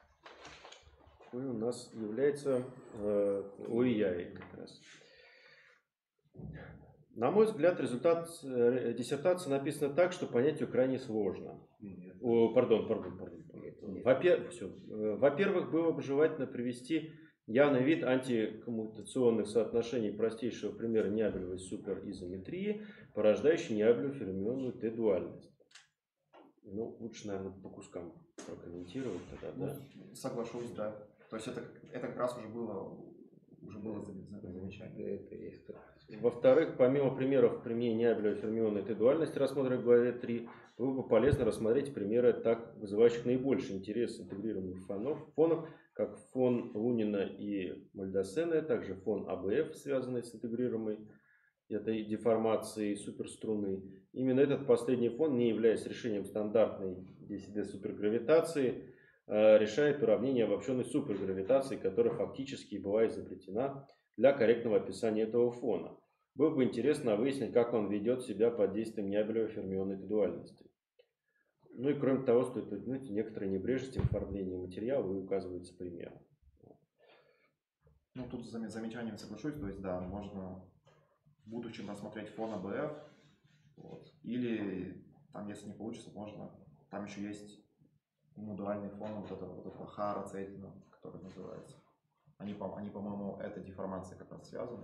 у нас является э, ОИЯИ как раз. На мой взгляд, результат э, диссертации написан так, что понять ее крайне сложно. О, пардон, пардон, пардон. пардон. Во-первых, всё. Э, Во-первых, было бы желательно привести явный вид антикоммутационных соотношений простейшего примера неабелевой суперизометрии, порождающей неабелевую фермионную Т-дуальность. Ну, лучше, наверное, по кускам прокомментировать тогда, Ну, да? соглашусь, да. То есть это, это как раз уже было, уже было зам- зам- замечание. Это есть то. Во-вторых, помимо примеров применения неабелевой фермионной Т-дуальности, рассмотренной в главе три, было бы полезно рассмотреть примеры, так вызывающих наибольший интерес интегрированных фонов, фонов, как фон Лунина и Мальдосена, также фон АБФ, связанный с интегрируемой этой деформацией суперструны. Именно этот последний фон, не являясь решением стандартной десять дэ супергравитации, э, решает уравнение обобщенной супергравитации, которая фактически была изобретена для корректного описания этого фона. Было бы интересно выяснить, как он ведет себя под действием неабелевой фермионной дуальности. Ну и кроме того, стоит упомянуть некоторые небрежности в оформлении материала, и указывается пример. Ну, тут с зам- замечанием соглашусь, то есть, да, можно в будущем рассмотреть фон АБФ, вот. Или, там, если не получится, можно, там еще есть индивидуальный фон вот этого, вот этого Хара Цейтина, который называется. Они, по- они, по-моему, этой деформацией как раз связаны.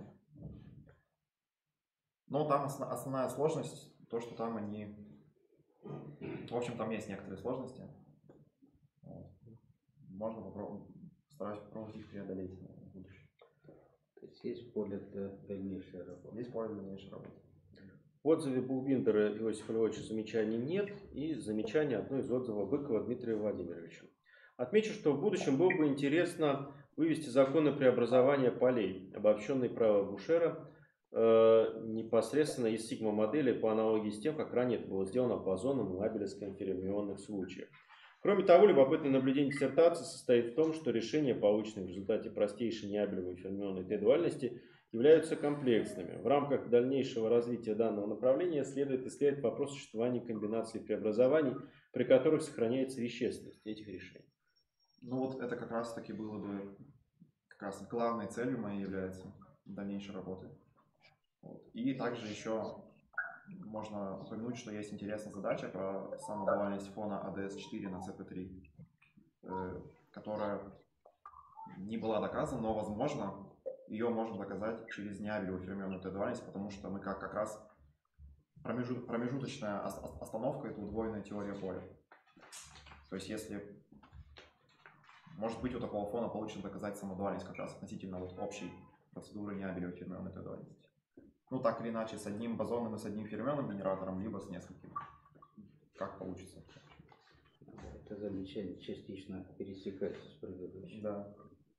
Но там осно- основная сложность, то, что там они... В общем, там есть некоторые сложности. Вот. Можно попробовать, стараюсь попробовать их преодолеть в будущем. То есть есть поле для дальнейшей работы. Есть поле для дальнейшей работы. В отзыве Булбиндера Иосифа Львовича замечаний нет, и замечание одно из отзывов Быкова Дмитрия Владимировича. Отмечу, что в будущем было бы интересно вывести законы преобразования полей, обобщенные правила Бушера, э, непосредственно из сигма-модели по аналогии с тем, как ранее это было сделано по зонам и лабелевском фермионных случаях. Кроме того, любопытное наблюдение диссертации состоит в том, что решения, полученные в результате простейшей неабелевой фермионной Т-дуальности, являются комплексными. В рамках дальнейшего развития данного направления следует исследовать вопрос существования комбинаций преобразований, при которых сохраняется вещественность этих решений. Ну вот это как раз таки было бы как раз главной целью моей является дальнейшей работы. Вот. И также еще можно упомянуть, что есть интересная задача про самодуальность фона А Д С четыре на С П три, э, которая не была доказана, но возможно ее можно доказать через неабелевую фермионную Т-дуальность, потому что мы как, как раз промежут, промежуточная остановка — это удвоенная теория поля. То есть если, может быть, у такого фона получится доказать самодуальность как раз относительно вот общей процедуры неабелевой фермионной Т-дуальности. Ну, так или иначе, с одним бозонным и с одним фермионным генератором, либо с несколькими. Как получится. Это замечание частично пересекается с предыдущим. Да.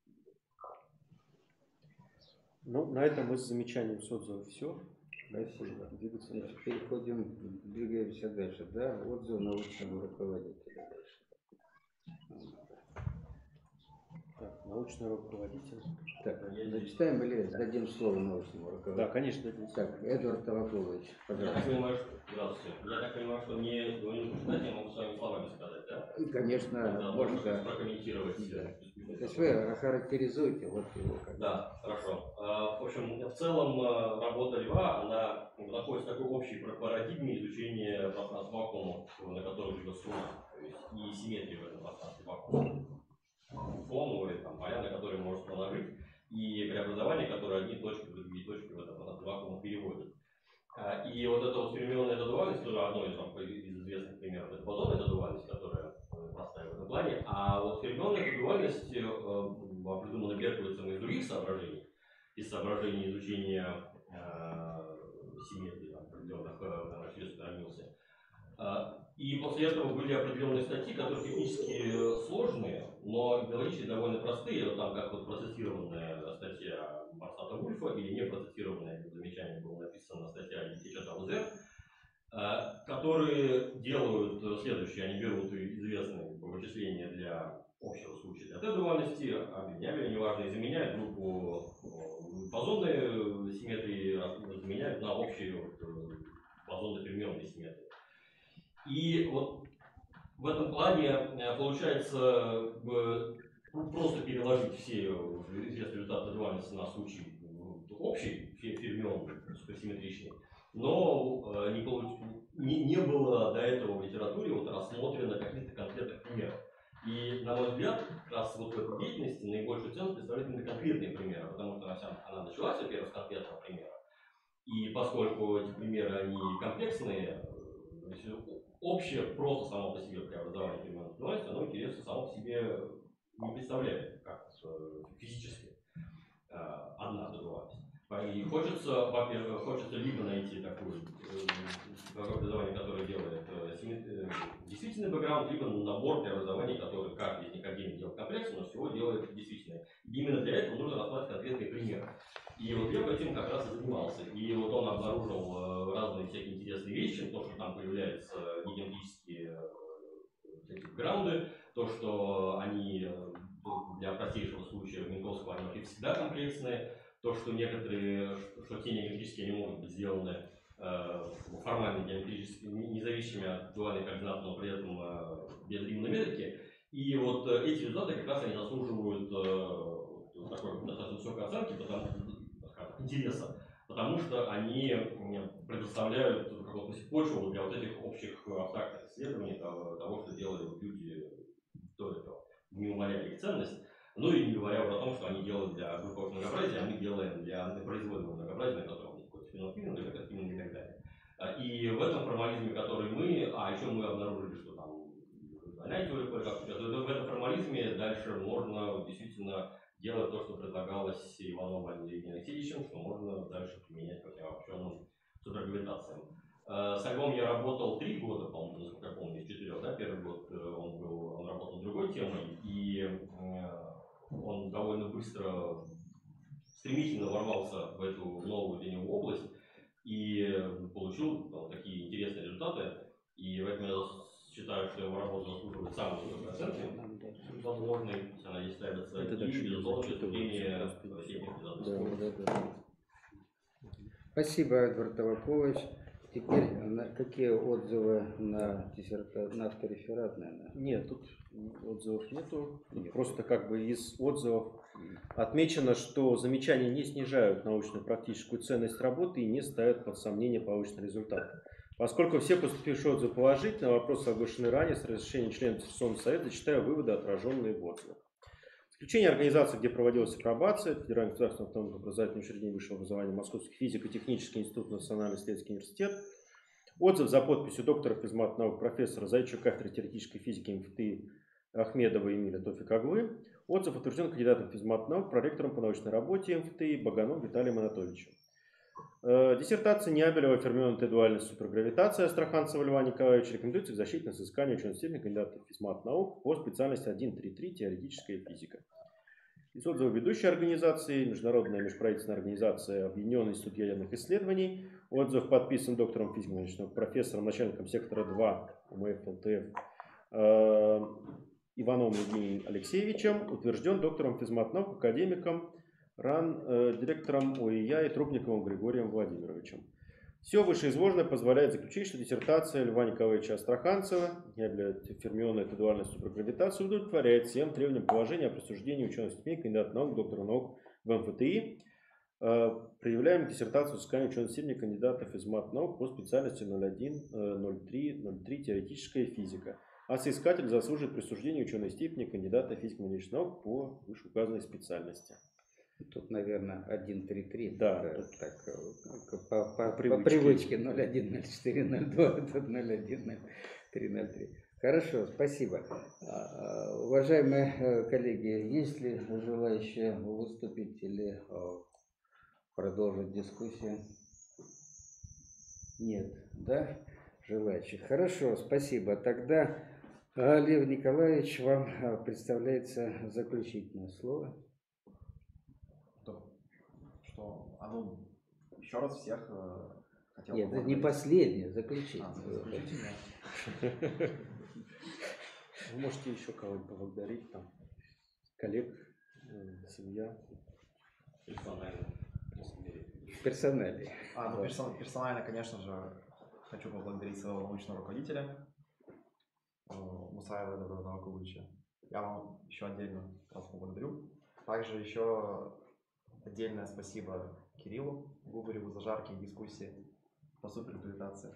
Ну, на этом мы с замечанием с отзывом все. Спасибо. Двигаться Значит, дальше. переходим, двигаемся дальше. Да, отзыв научного руководителя дальше. Так, научный руководитель. Так, зачитаем или дадим слово научному руководителю? Да, конечно, дадим. Так, Эдвард Тавакулович, Я так пожалуйста. понимаю, что... Здравствуйте. Я так понимаю, что мне его не нужно читать, я могу своими словами сказать, да? И, конечно, Да, можно... можно прокомментировать. Да. э, То есть вы охарактеризуете вот его как. Да, хорошо. А, В общем, в целом а, работа Льва, она находится в такой общей парадигме изучения пространства вакуума, на котором живет струна, то есть и симметрии в этом пространстве вакуума. Фон, или там поля, на которые может проложить, и преобразования, которые одни точки в другие точки в этом пространстве вакуума переводят. А, И вот эта вот фермионная додуальность, тоже одно из, там, из известных примеров, это бозонная додуальность, которая э, простая в этом плане. А вот фермионная додуальность э, придуманы Берковицем из других соображений, из соображений изучения симметрии определенных средств границы. И после этого были определенные статьи, которые технически сложные, но идеологически довольно простые, вот там как вот процессированная статья Марсата Вульфа или не процессированная, как замечание было написано статья Литича Таузер, которые делают следующее: они берут известные вычисления для общего случая для Т-дуальности, объединяют, неважно, и заменяют группу бозонной симметрии, заменяют на общую бозонно-фермионной симметрии. И вот в этом плане получается просто переложить все известные результаты дуальности на случай общий, фермионный, суперсимметричный, но не, получ... не, не было до этого в литературе вот рассмотрено каких-то конкретных примеров. И, на мой взгляд, как раз вот в этой деятельности наибольшую ценность представляют именно конкретные примеры, потому что она, она началась, во-первых, с конкретного примера. И поскольку эти примеры, они комплексные, общее просто само по себе преобразование фермионной дуальности, оно интересно само по себе не представляет, как физически одна дуальность. И хочется, во-первых, хочется либо найти такое преобразование, которое делает действительный бэкграунд, либо набор преобразований, которые каждый из них отдельно делает комплексно, но всего делает действительное. И именно для этого нужно рассматривать конкретные примеры. И вот я этим как раз и занимался. И вот он обнаружил разные всякие интересные вещи, то, что там появляются геометрические бэкграунды, то, что они для простейшего случая Минковского они вообще всегда комплексные, то, что некоторые, что те геометрические они могут быть сделаны э, формально геометрически, независимыми от дуальных координат, но при этом э, без римной метрики. И вот э, эти результаты как раз они заслуживают э, такой достаточно высокой оценки, потому, скажем, интереса, потому что они предоставляют в каком-то смысле почву для вот этих общих абстрактных исследований того, того что делали вот люди до этого, не умаляя их ценность. Ну и не говоря уже о том, что они делают для группового многообразия, а мы делаем для производного многообразия, на котором есть какой-то феномен, или как именно и так далее. И в этом формализме, который мы, а еще мы обнаружили, что там двойная теория кое-как участвует, в этом формализме дальше можно действительно делать то, что предлагалось Ивановым Андреем Алексеевичем, что можно дальше применять к обобщенным супергравитациям. С Львом я работал три года, по-моему, насколько я помню, из четырех. Да? Первый год он, был, он работал над другой темой, и он довольно быстро, стремительно ворвался в эту новую для него область и получил там, такие интересные результаты. И поэтому я считаю, что его работа заслуживает самой высокой оценки, возможной, если она здесь ставится, и, безусловно, выступление всех кандидатов. Спасибо, Эдвард Табакович. Теперь на, какие отзывы на, диссерта... на автореферат, наверное? Нет, тут отзывов нету. Нет. Просто как бы из отзывов отмечено, что замечания не снижают научно-практическую ценность работы и не ставят под сомнение полученный результат. Поскольку все поступившие отзывы положительны, вопросы оглашены ранее, с разрешением членов Диссертационного совета зачитаю выводы, отраженные в отзывах. Исключение организации, где проводилась апробация, Федеральный государственный автономный образовательный учреждение высшего образования, Московский физико-технический институт, Национальный исследовательский университет. Отзыв за подписью доктора физмат наук, профессора, заведующего кафедрой теоретической физики эм эф тэ и Ахмедова Эмиля Тофик Оглы. Отзыв утвержден кандидатом физмат наук, проректором по научной работе эм эф тэ и Баганом Виталием Анатольевичем. Диссертация Неабелева «Фермионная Т-дуальность супергравитация» Астраханцева Льва Николаевича рекомендуется к защите на взыскание ученой степени кандидата физмат наук по специальности один три три теоретическая физика. Из отзыва ведущей организации, Международная межправительственная организация Объединенный институт ядерных исследований. Отзыв подписан доктором физико-математического профессором, начальником сектора два эм эф эл тэ эф э, Ивановым Евгением Алексеевичем, утвержден доктором физмат наук, академиком РАН, э, директором о и я и Трубниковым Григорием Владимировичем. Все вышеизложенное позволяет заключить, что диссертация Льва Николаевича Астраханцева «Фермионная Т-дуальность супергравитации» удовлетворяет всем требованиям положения о присуждении ученых степеней кандидата наук, доктора наук в эм эф тэ и. Э, проявляем диссертацию взыскания ученой степени кандидата физмат наук по специальности ноль один ноль три ноль три теоретическая физика. А соискатель заслуживает присуждения ученой степени кандидата физико-математических наук по вышеуказанной специальности. Тут, наверное, один три три. Да. Это, так, по, по, по привычке. по привычке ноль один ноль четыре ноль два, тут ноль один ноль три ноль три. Хорошо, спасибо. А, Уважаемые э, коллеги, есть ли желающие выступить или э, продолжить дискуссию? Нет, да? Желающих. Хорошо, спасибо. Тогда, э, Лев Николаевич, вам э, представляется заключительное слово. Что, что, а ну, еще раз всех э, хотел Нет, это не поблагодарить. последнее, А, заключительное. заключительное. Вы можете еще кого-нибудь поблагодарить, там, коллег, э, семья. Персонально. Персонали. А, ну персон- персонально, конечно же, хочу поблагодарить своего научного руководителя э, Мусаева Эдварда Новаковича. Я вам еще отдельно вас поблагодарю. Также еще отдельное спасибо Кириллу Губареву за жаркие дискуссии по суперинтерпретации.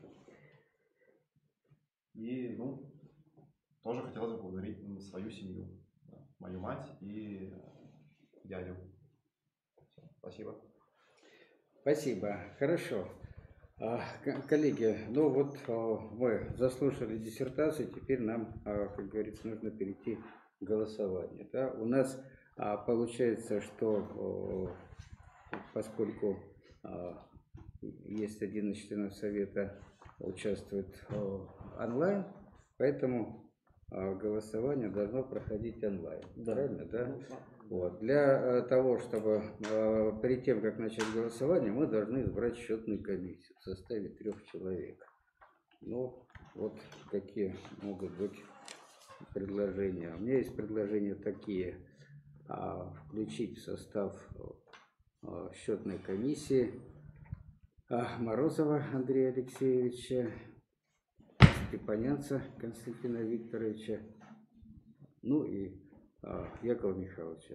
И, ну, тоже хотелось бы поблагодарить ну, свою семью, да, мою мать и дядю. Всё, спасибо. Спасибо. Хорошо. А, к- Коллеги, ну вот а, мы заслушали диссертацию, теперь нам, а, как говорится, нужно перейти к голосованию. Да? У нас а, получается, что а, поскольку а, есть один из членов совета участвует а, онлайн, поэтому а, голосование должно проходить онлайн. Да. Правильно, да? Вот. Для э, того, чтобы э, перед тем, как начать голосование, мы должны избрать счетную комиссию в составе трех человек. Ну, вот какие могут быть предложения. У меня есть предложения такие. А, включить в состав а, счетной комиссии а, Морозова Андрея Алексеевича, Степанянца Константина Викторовича, ну и а, Якова Михайловича.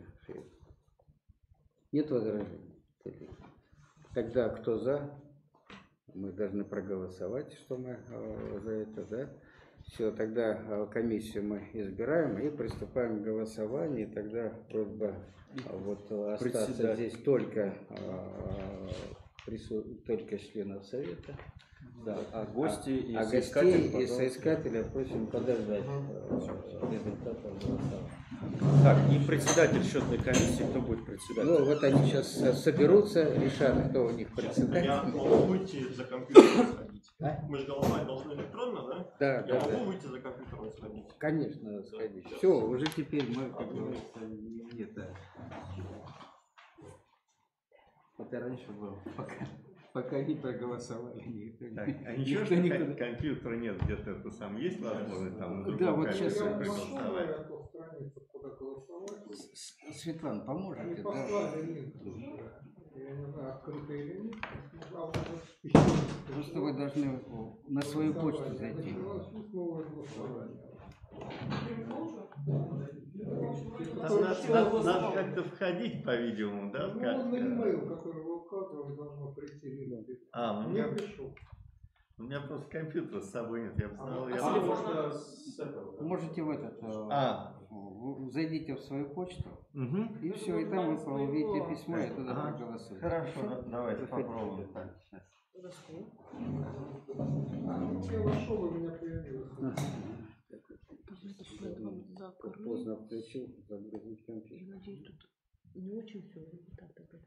Нет возражений? Тогда кто за? Мы должны проголосовать, что мы э, за это, да? Все, тогда э, комиссию мы избираем и приступаем к голосованию. И тогда просьба э, вот остаться Председатель. здесь только, э, прису- только членов совета. Да, а гости и а соискатели, гостей и пожалуйста. соискателя просим подождать э, результатов голосования. Так, и председатель счетной комиссии, кто будет председателем? Ну, вот они сейчас соберутся, решат, кто у них Я председатель. могу выйти за компьютером сходить. А? Мы же голосовать должны электронно, да? Да, Я да, могу да. выйти за компьютером сходить. Конечно, сходить. Все, уже теперь мы, как говорится, не это. Это раньше было, пока, пока не проголосовали. Никто, Так, а никто ничего, что никуда. кон- компьютера нет, где-то это сам есть возможность там на Да, другом вот компьютере сейчас- проголосовать? эту страницу, куда голосовать. С- Светлана, Они поможете? Да. послали линк. Я не знаю, открытый или нет. Правда, еще Просто вы должны на свою почту зайти. началось устное голосование. Там надо, надо- надо как-то входить, по-видимому, да? в Ну, как- на e-mail, который вы указывали, должно прийти линк. А, ну у Не меня, пришел. у меня просто компьютера с собой нет, я бы знал. я А бы- можно с этого? Можете в этот, э, А. в- зайдите в свою почту, Мгм. и все, и там вы увидите письмо, и туда Ага. проголосуете. Хорошо, да- давайте Заходите. попробуем так сейчас. Я вошел, у меня появилось. Поздно включил, загрузить компьютер. Я надеюсь, тут не очень все так тогда.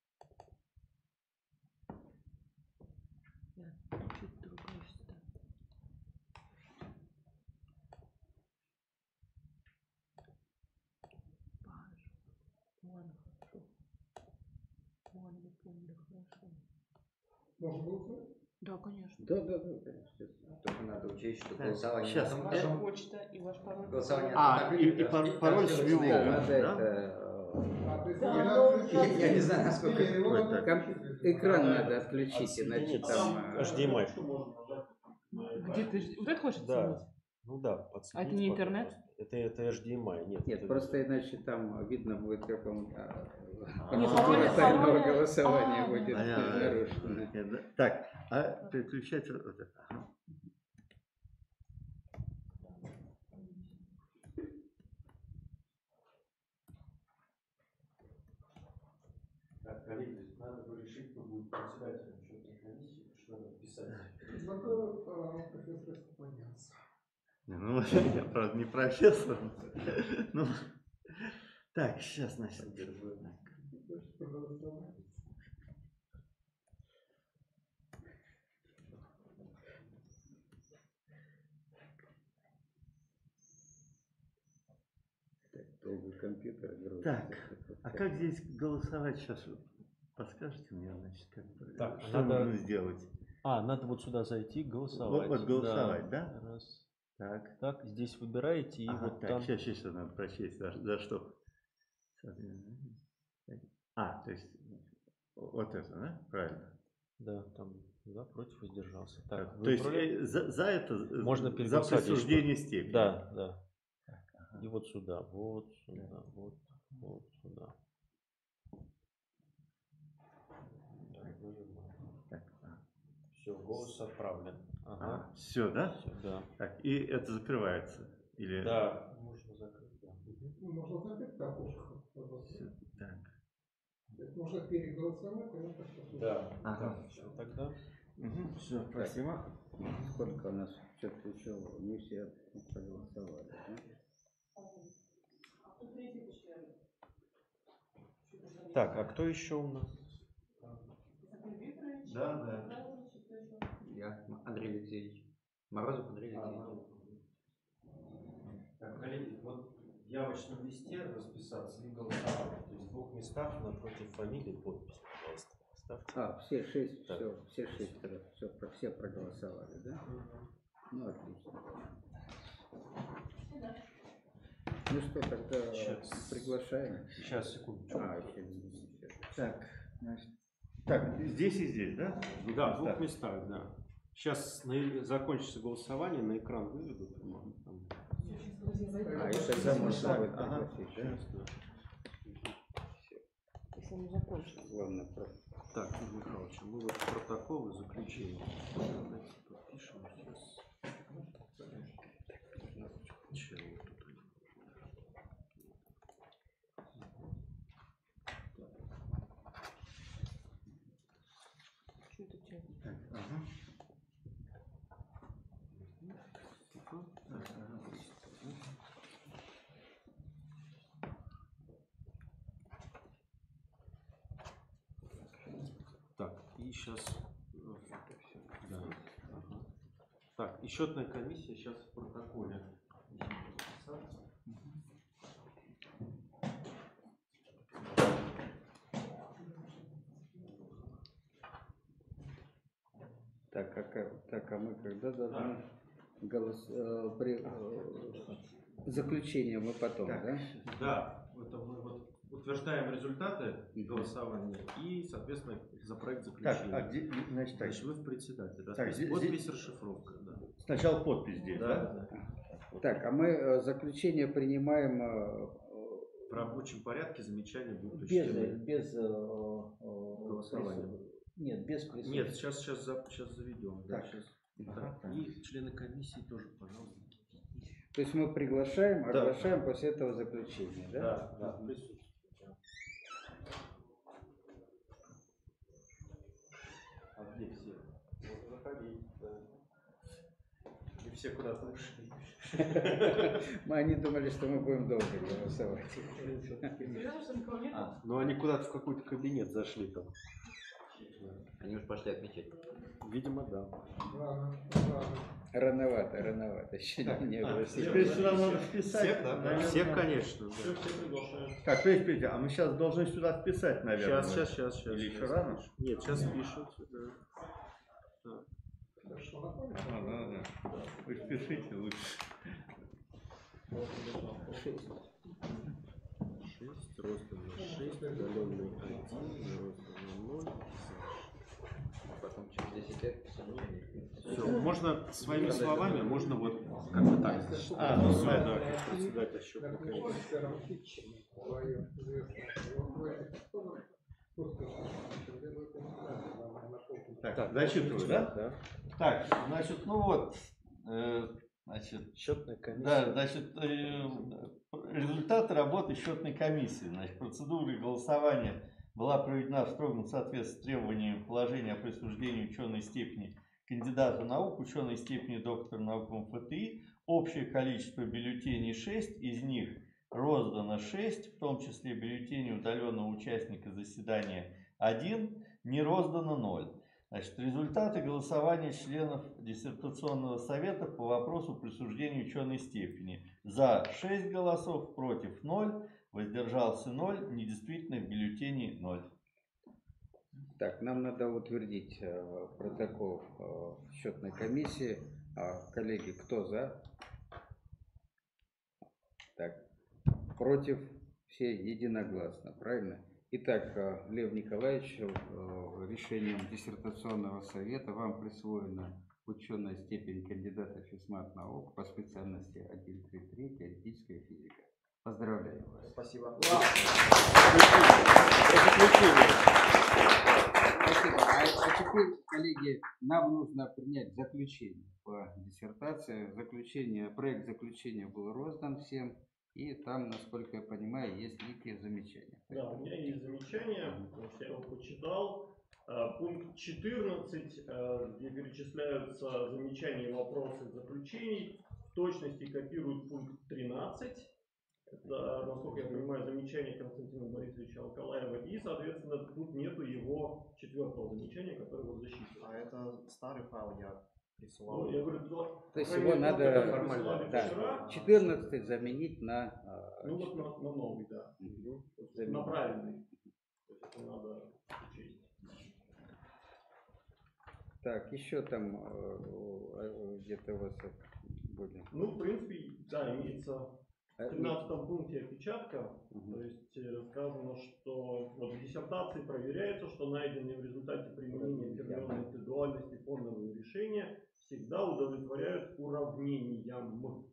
Я чуть другая сюда. Паш, ладно, хорошо. Ладно, мы помнили, хорошо. Можно голосовать? Да, конечно. Да, да, да, конечно. Только надо учесть, что Так, голосование сейчас. на Ваша компьютере. почта и ваш пароль. Голосование А, на и- и компьютере, пар- там пароль всё с написано. Виола. Надо Да? это, А, то есть Да, я ну, отключил. Я не знаю, насколько Или его это- отключили. экран надо отключить, иначе Отсоединить. там... э, эйч ди эм ай. Что можно нажать? Где ты? ж- Вот это хочешь Да. оценить? Ну да, А это подсоедините, не интернет? пожалуйста. Это, это эйч ди эм ай, нет. Нет, это- просто иначе там видно будет, как он... а, Не, процедура пароль- тайного пароль- голосования а, будет Понятно. нарушена. Нет, да? Так, а переключать вот это. Ага. Так, коллеги, надо бы решить, кто будет председателем счетной комиссии, что надо писать. Предлагаю а, профессора Степанянца. Ну, я, правда, не профессор. Ну, так, сейчас, значит. Долгий компьютер. Так, а как здесь голосовать сейчас? Подскажете мне, значит, как, Так, что надо... нужно сделать? А, надо вот сюда зайти, голосовать. Вот, вот голосовать, да? да? Раз. Так. Так, здесь выбираете и Ага, вот так, там... сейчас, сейчас надо прочесть, за, за что. А, то есть вот это, да? Правильно. Да, там за, против, воздержался. Так, так, то есть э, за, за это, можно за присуждение здесь, степени. Да, да. Так, ага. И вот сюда, вот сюда, да. вот, вот сюда. Так, а. Все, голос отправлен. Ага. А, все, да? Все, да. Так, и это закрывается? Или... Да, можно закрыть. Да. Можно закрыть окошко. Все, так. Можно переголосовать, а это что-то. Да, ага. Да, все, тогда. Угу, все, спасибо. Сколько у нас все-таки еще не все проголосовали, да? Так, а кто еще у нас? Да, да. Я, Андрей Алексеевич. Морозов Андрей Алексеевич. Так, коллеги, вот в явочном листе расписаться и голосовать. То есть в двух местах напротив фамилии подпись, пожалуйста. Ставьте. А, все шесть, так. все, все шесть, все, все проголосовали, да? Ну, отлично. Ну что, тогда Сейчас. приглашаем. Сейчас, секундочку. А, еще не Так, значит. Так, здесь и здесь, да? В Да, в двух местах, да. Сейчас на, закончится голосование, на экран выведут. Там. А, и тогда можно будет ага. пригласить, да? Если он закончится. Главное, просто. Так, Игорь Михайлович, мы вот протоколы заключения. Давайте подпишем сейчас. Чего тут? Что это тебе? Так, ага. Так, и сейчас... Да. Ага. Так, и счетная комиссия сейчас в протоколе. Так, а, как- так, а мы когда должны голос... э, при, э, заключение мы потом, Так, да? Да, это мы вот утверждаем результаты голосования и, соответственно, за проект Так, заключения. а где, значит, так. Значит, вы в председателе. Так, Подпись, здесь- подпись здесь- расшифровка. Да. Сначала подпись здесь, Да, да? да. Так, а мы э, заключение принимаем э, В рабочем порядке замечания будут Без, учтены. без э, э, Голосования. прису- Нет, без присутствия. Нет, сейчас, сейчас, за- сейчас заведем. Да, Так. сейчас. Ага, Так, и члены комиссии тоже, пожалуйста. То есть мы приглашаем, Да. оглашаем после этого заключение, да? Да, да, присутствуйте. А где все? Вот заходи, да. И все куда-то ушли. Мы они думали, что мы будем долго голосовать. А, ну они куда-то в какой-то кабинет зашли там. Они уж пошли отмечать. Видимо, да. Рано, рано. Рановато, рановато. Еще не, не А, огласили. Теперь сюда надо вписать. Всех, да? наверное. Всех, конечно. Да. Все, все приглашаем. Так, то есть, Петя, а мы сейчас должны сюда вписать, наверное. Сейчас, сейчас, сейчас, сейчас. Или еще сейчас. рано? Нет, сейчас пишут. Да. Да. Хорошо, напомню. Ага, да, да. Вы спешите лучше. Шесть. Шесть, роста на шесть, удаленный один, роста на ноль. Потом через десять лет замечание. Все, можно своими словами, можно вот как-то так. А, ну, Все, да. да, как председатель счетной Как комиссии. мастером свое известное. Вот вы это тоже просто делаете на- на полку. Так, зачитываю, да? Да. Так, значит, ну вот, э, значит, Счетная комиссия. да, значит, э, результаты работы счетной комиссии. Значит, процедура голосования была проведена в строгом соответствии с требованиями положения о присуждении ученой степени кандидата наук, ученой степени доктора наук МФТИ. Общее количество бюллетеней шесть, из них роздано шесть, в том числе бюллетеней удаленного участника заседания один, не роздано ноль. Значит, результаты голосования членов диссертационного совета по вопросу присуждения ученой степени. За шесть голосов, против ноль, воздержался ноль, недействительных бюллетеней ноль. Так, нам надо утвердить э, протокол э, счетной комиссии. А, коллеги, кто за? Так, против, все единогласно, правильно? Итак, э, Лев Николаевич, э, решением диссертационного совета вам присвоена ученая степень кандидата физмат наук по специальности один три три теоретическая физика. Поздравляю вас. Спасибо. Спасибо. А, а теперь, коллеги, нам нужно принять заключение по диссертации. Заключение, проект заключения был роздан всем, и там, насколько я понимаю, есть некие замечания. Да, у меня есть замечания, потому что я его почитал. А, Пункт четырнадцать, а, где перечисляются замечания, вопросы, заключений, в точности копируют пункт тринадцать. Это, насколько я понимаю, замечание Константина Борисовича Алкалаева. И, соответственно, тут нету его четвертого замечания, которое вот засчитывает. А это старый файл я присылал. Ну, я говорю, то, То есть по его крайней мере, надо тот, который присылали да, вчера, четырнадцатый заменить на... а, ну вот на, на новый, да. Мгм. На правильный. То есть это надо учесть. Так, еще там э, э, где-то у вас были. Ну, в принципе, да, имеется в тринадцатом пункте опечатка. Мгм. То есть э, сказано, что вот в диссертации проверяется, что найденные в результате применения фермионной индивидуальности фоновые решения всегда удовлетворяют уравнениям.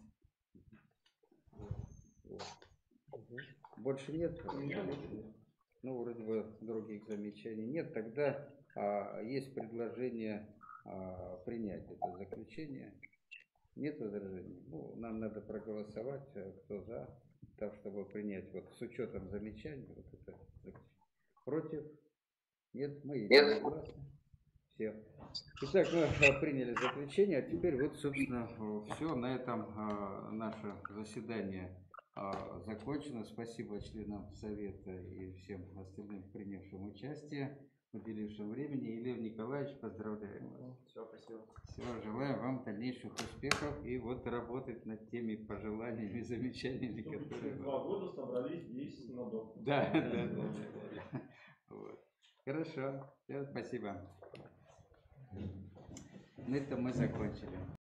Больше нет? У меня больше нет. Ну, вроде бы других замечаний нет. Тогда а, есть предложение а, принять это заключение. Нет возражений? Ну, нам надо проголосовать, а, кто за, так, чтобы принять вот с учетом замечаний вот это заключение. Против? Нет? Мы единогласны. Все. Итак, мы а, приняли заключение, а теперь вот, собственно, все. На этом а, наше заседание а, закончено. Спасибо членам Совета и всем остальным, принявшим участие, уделившим времени. И Лев Николаевич, поздравляем вас. Все, спасибо. Все, желаю вам дальнейших успехов и вот работать над теми пожеланиями, замечаниями, Чтобы которые... через два года собрались здесь на дом. Да, да, да, да, да. Вот. Хорошо, все, спасибо. На этом мы закончили.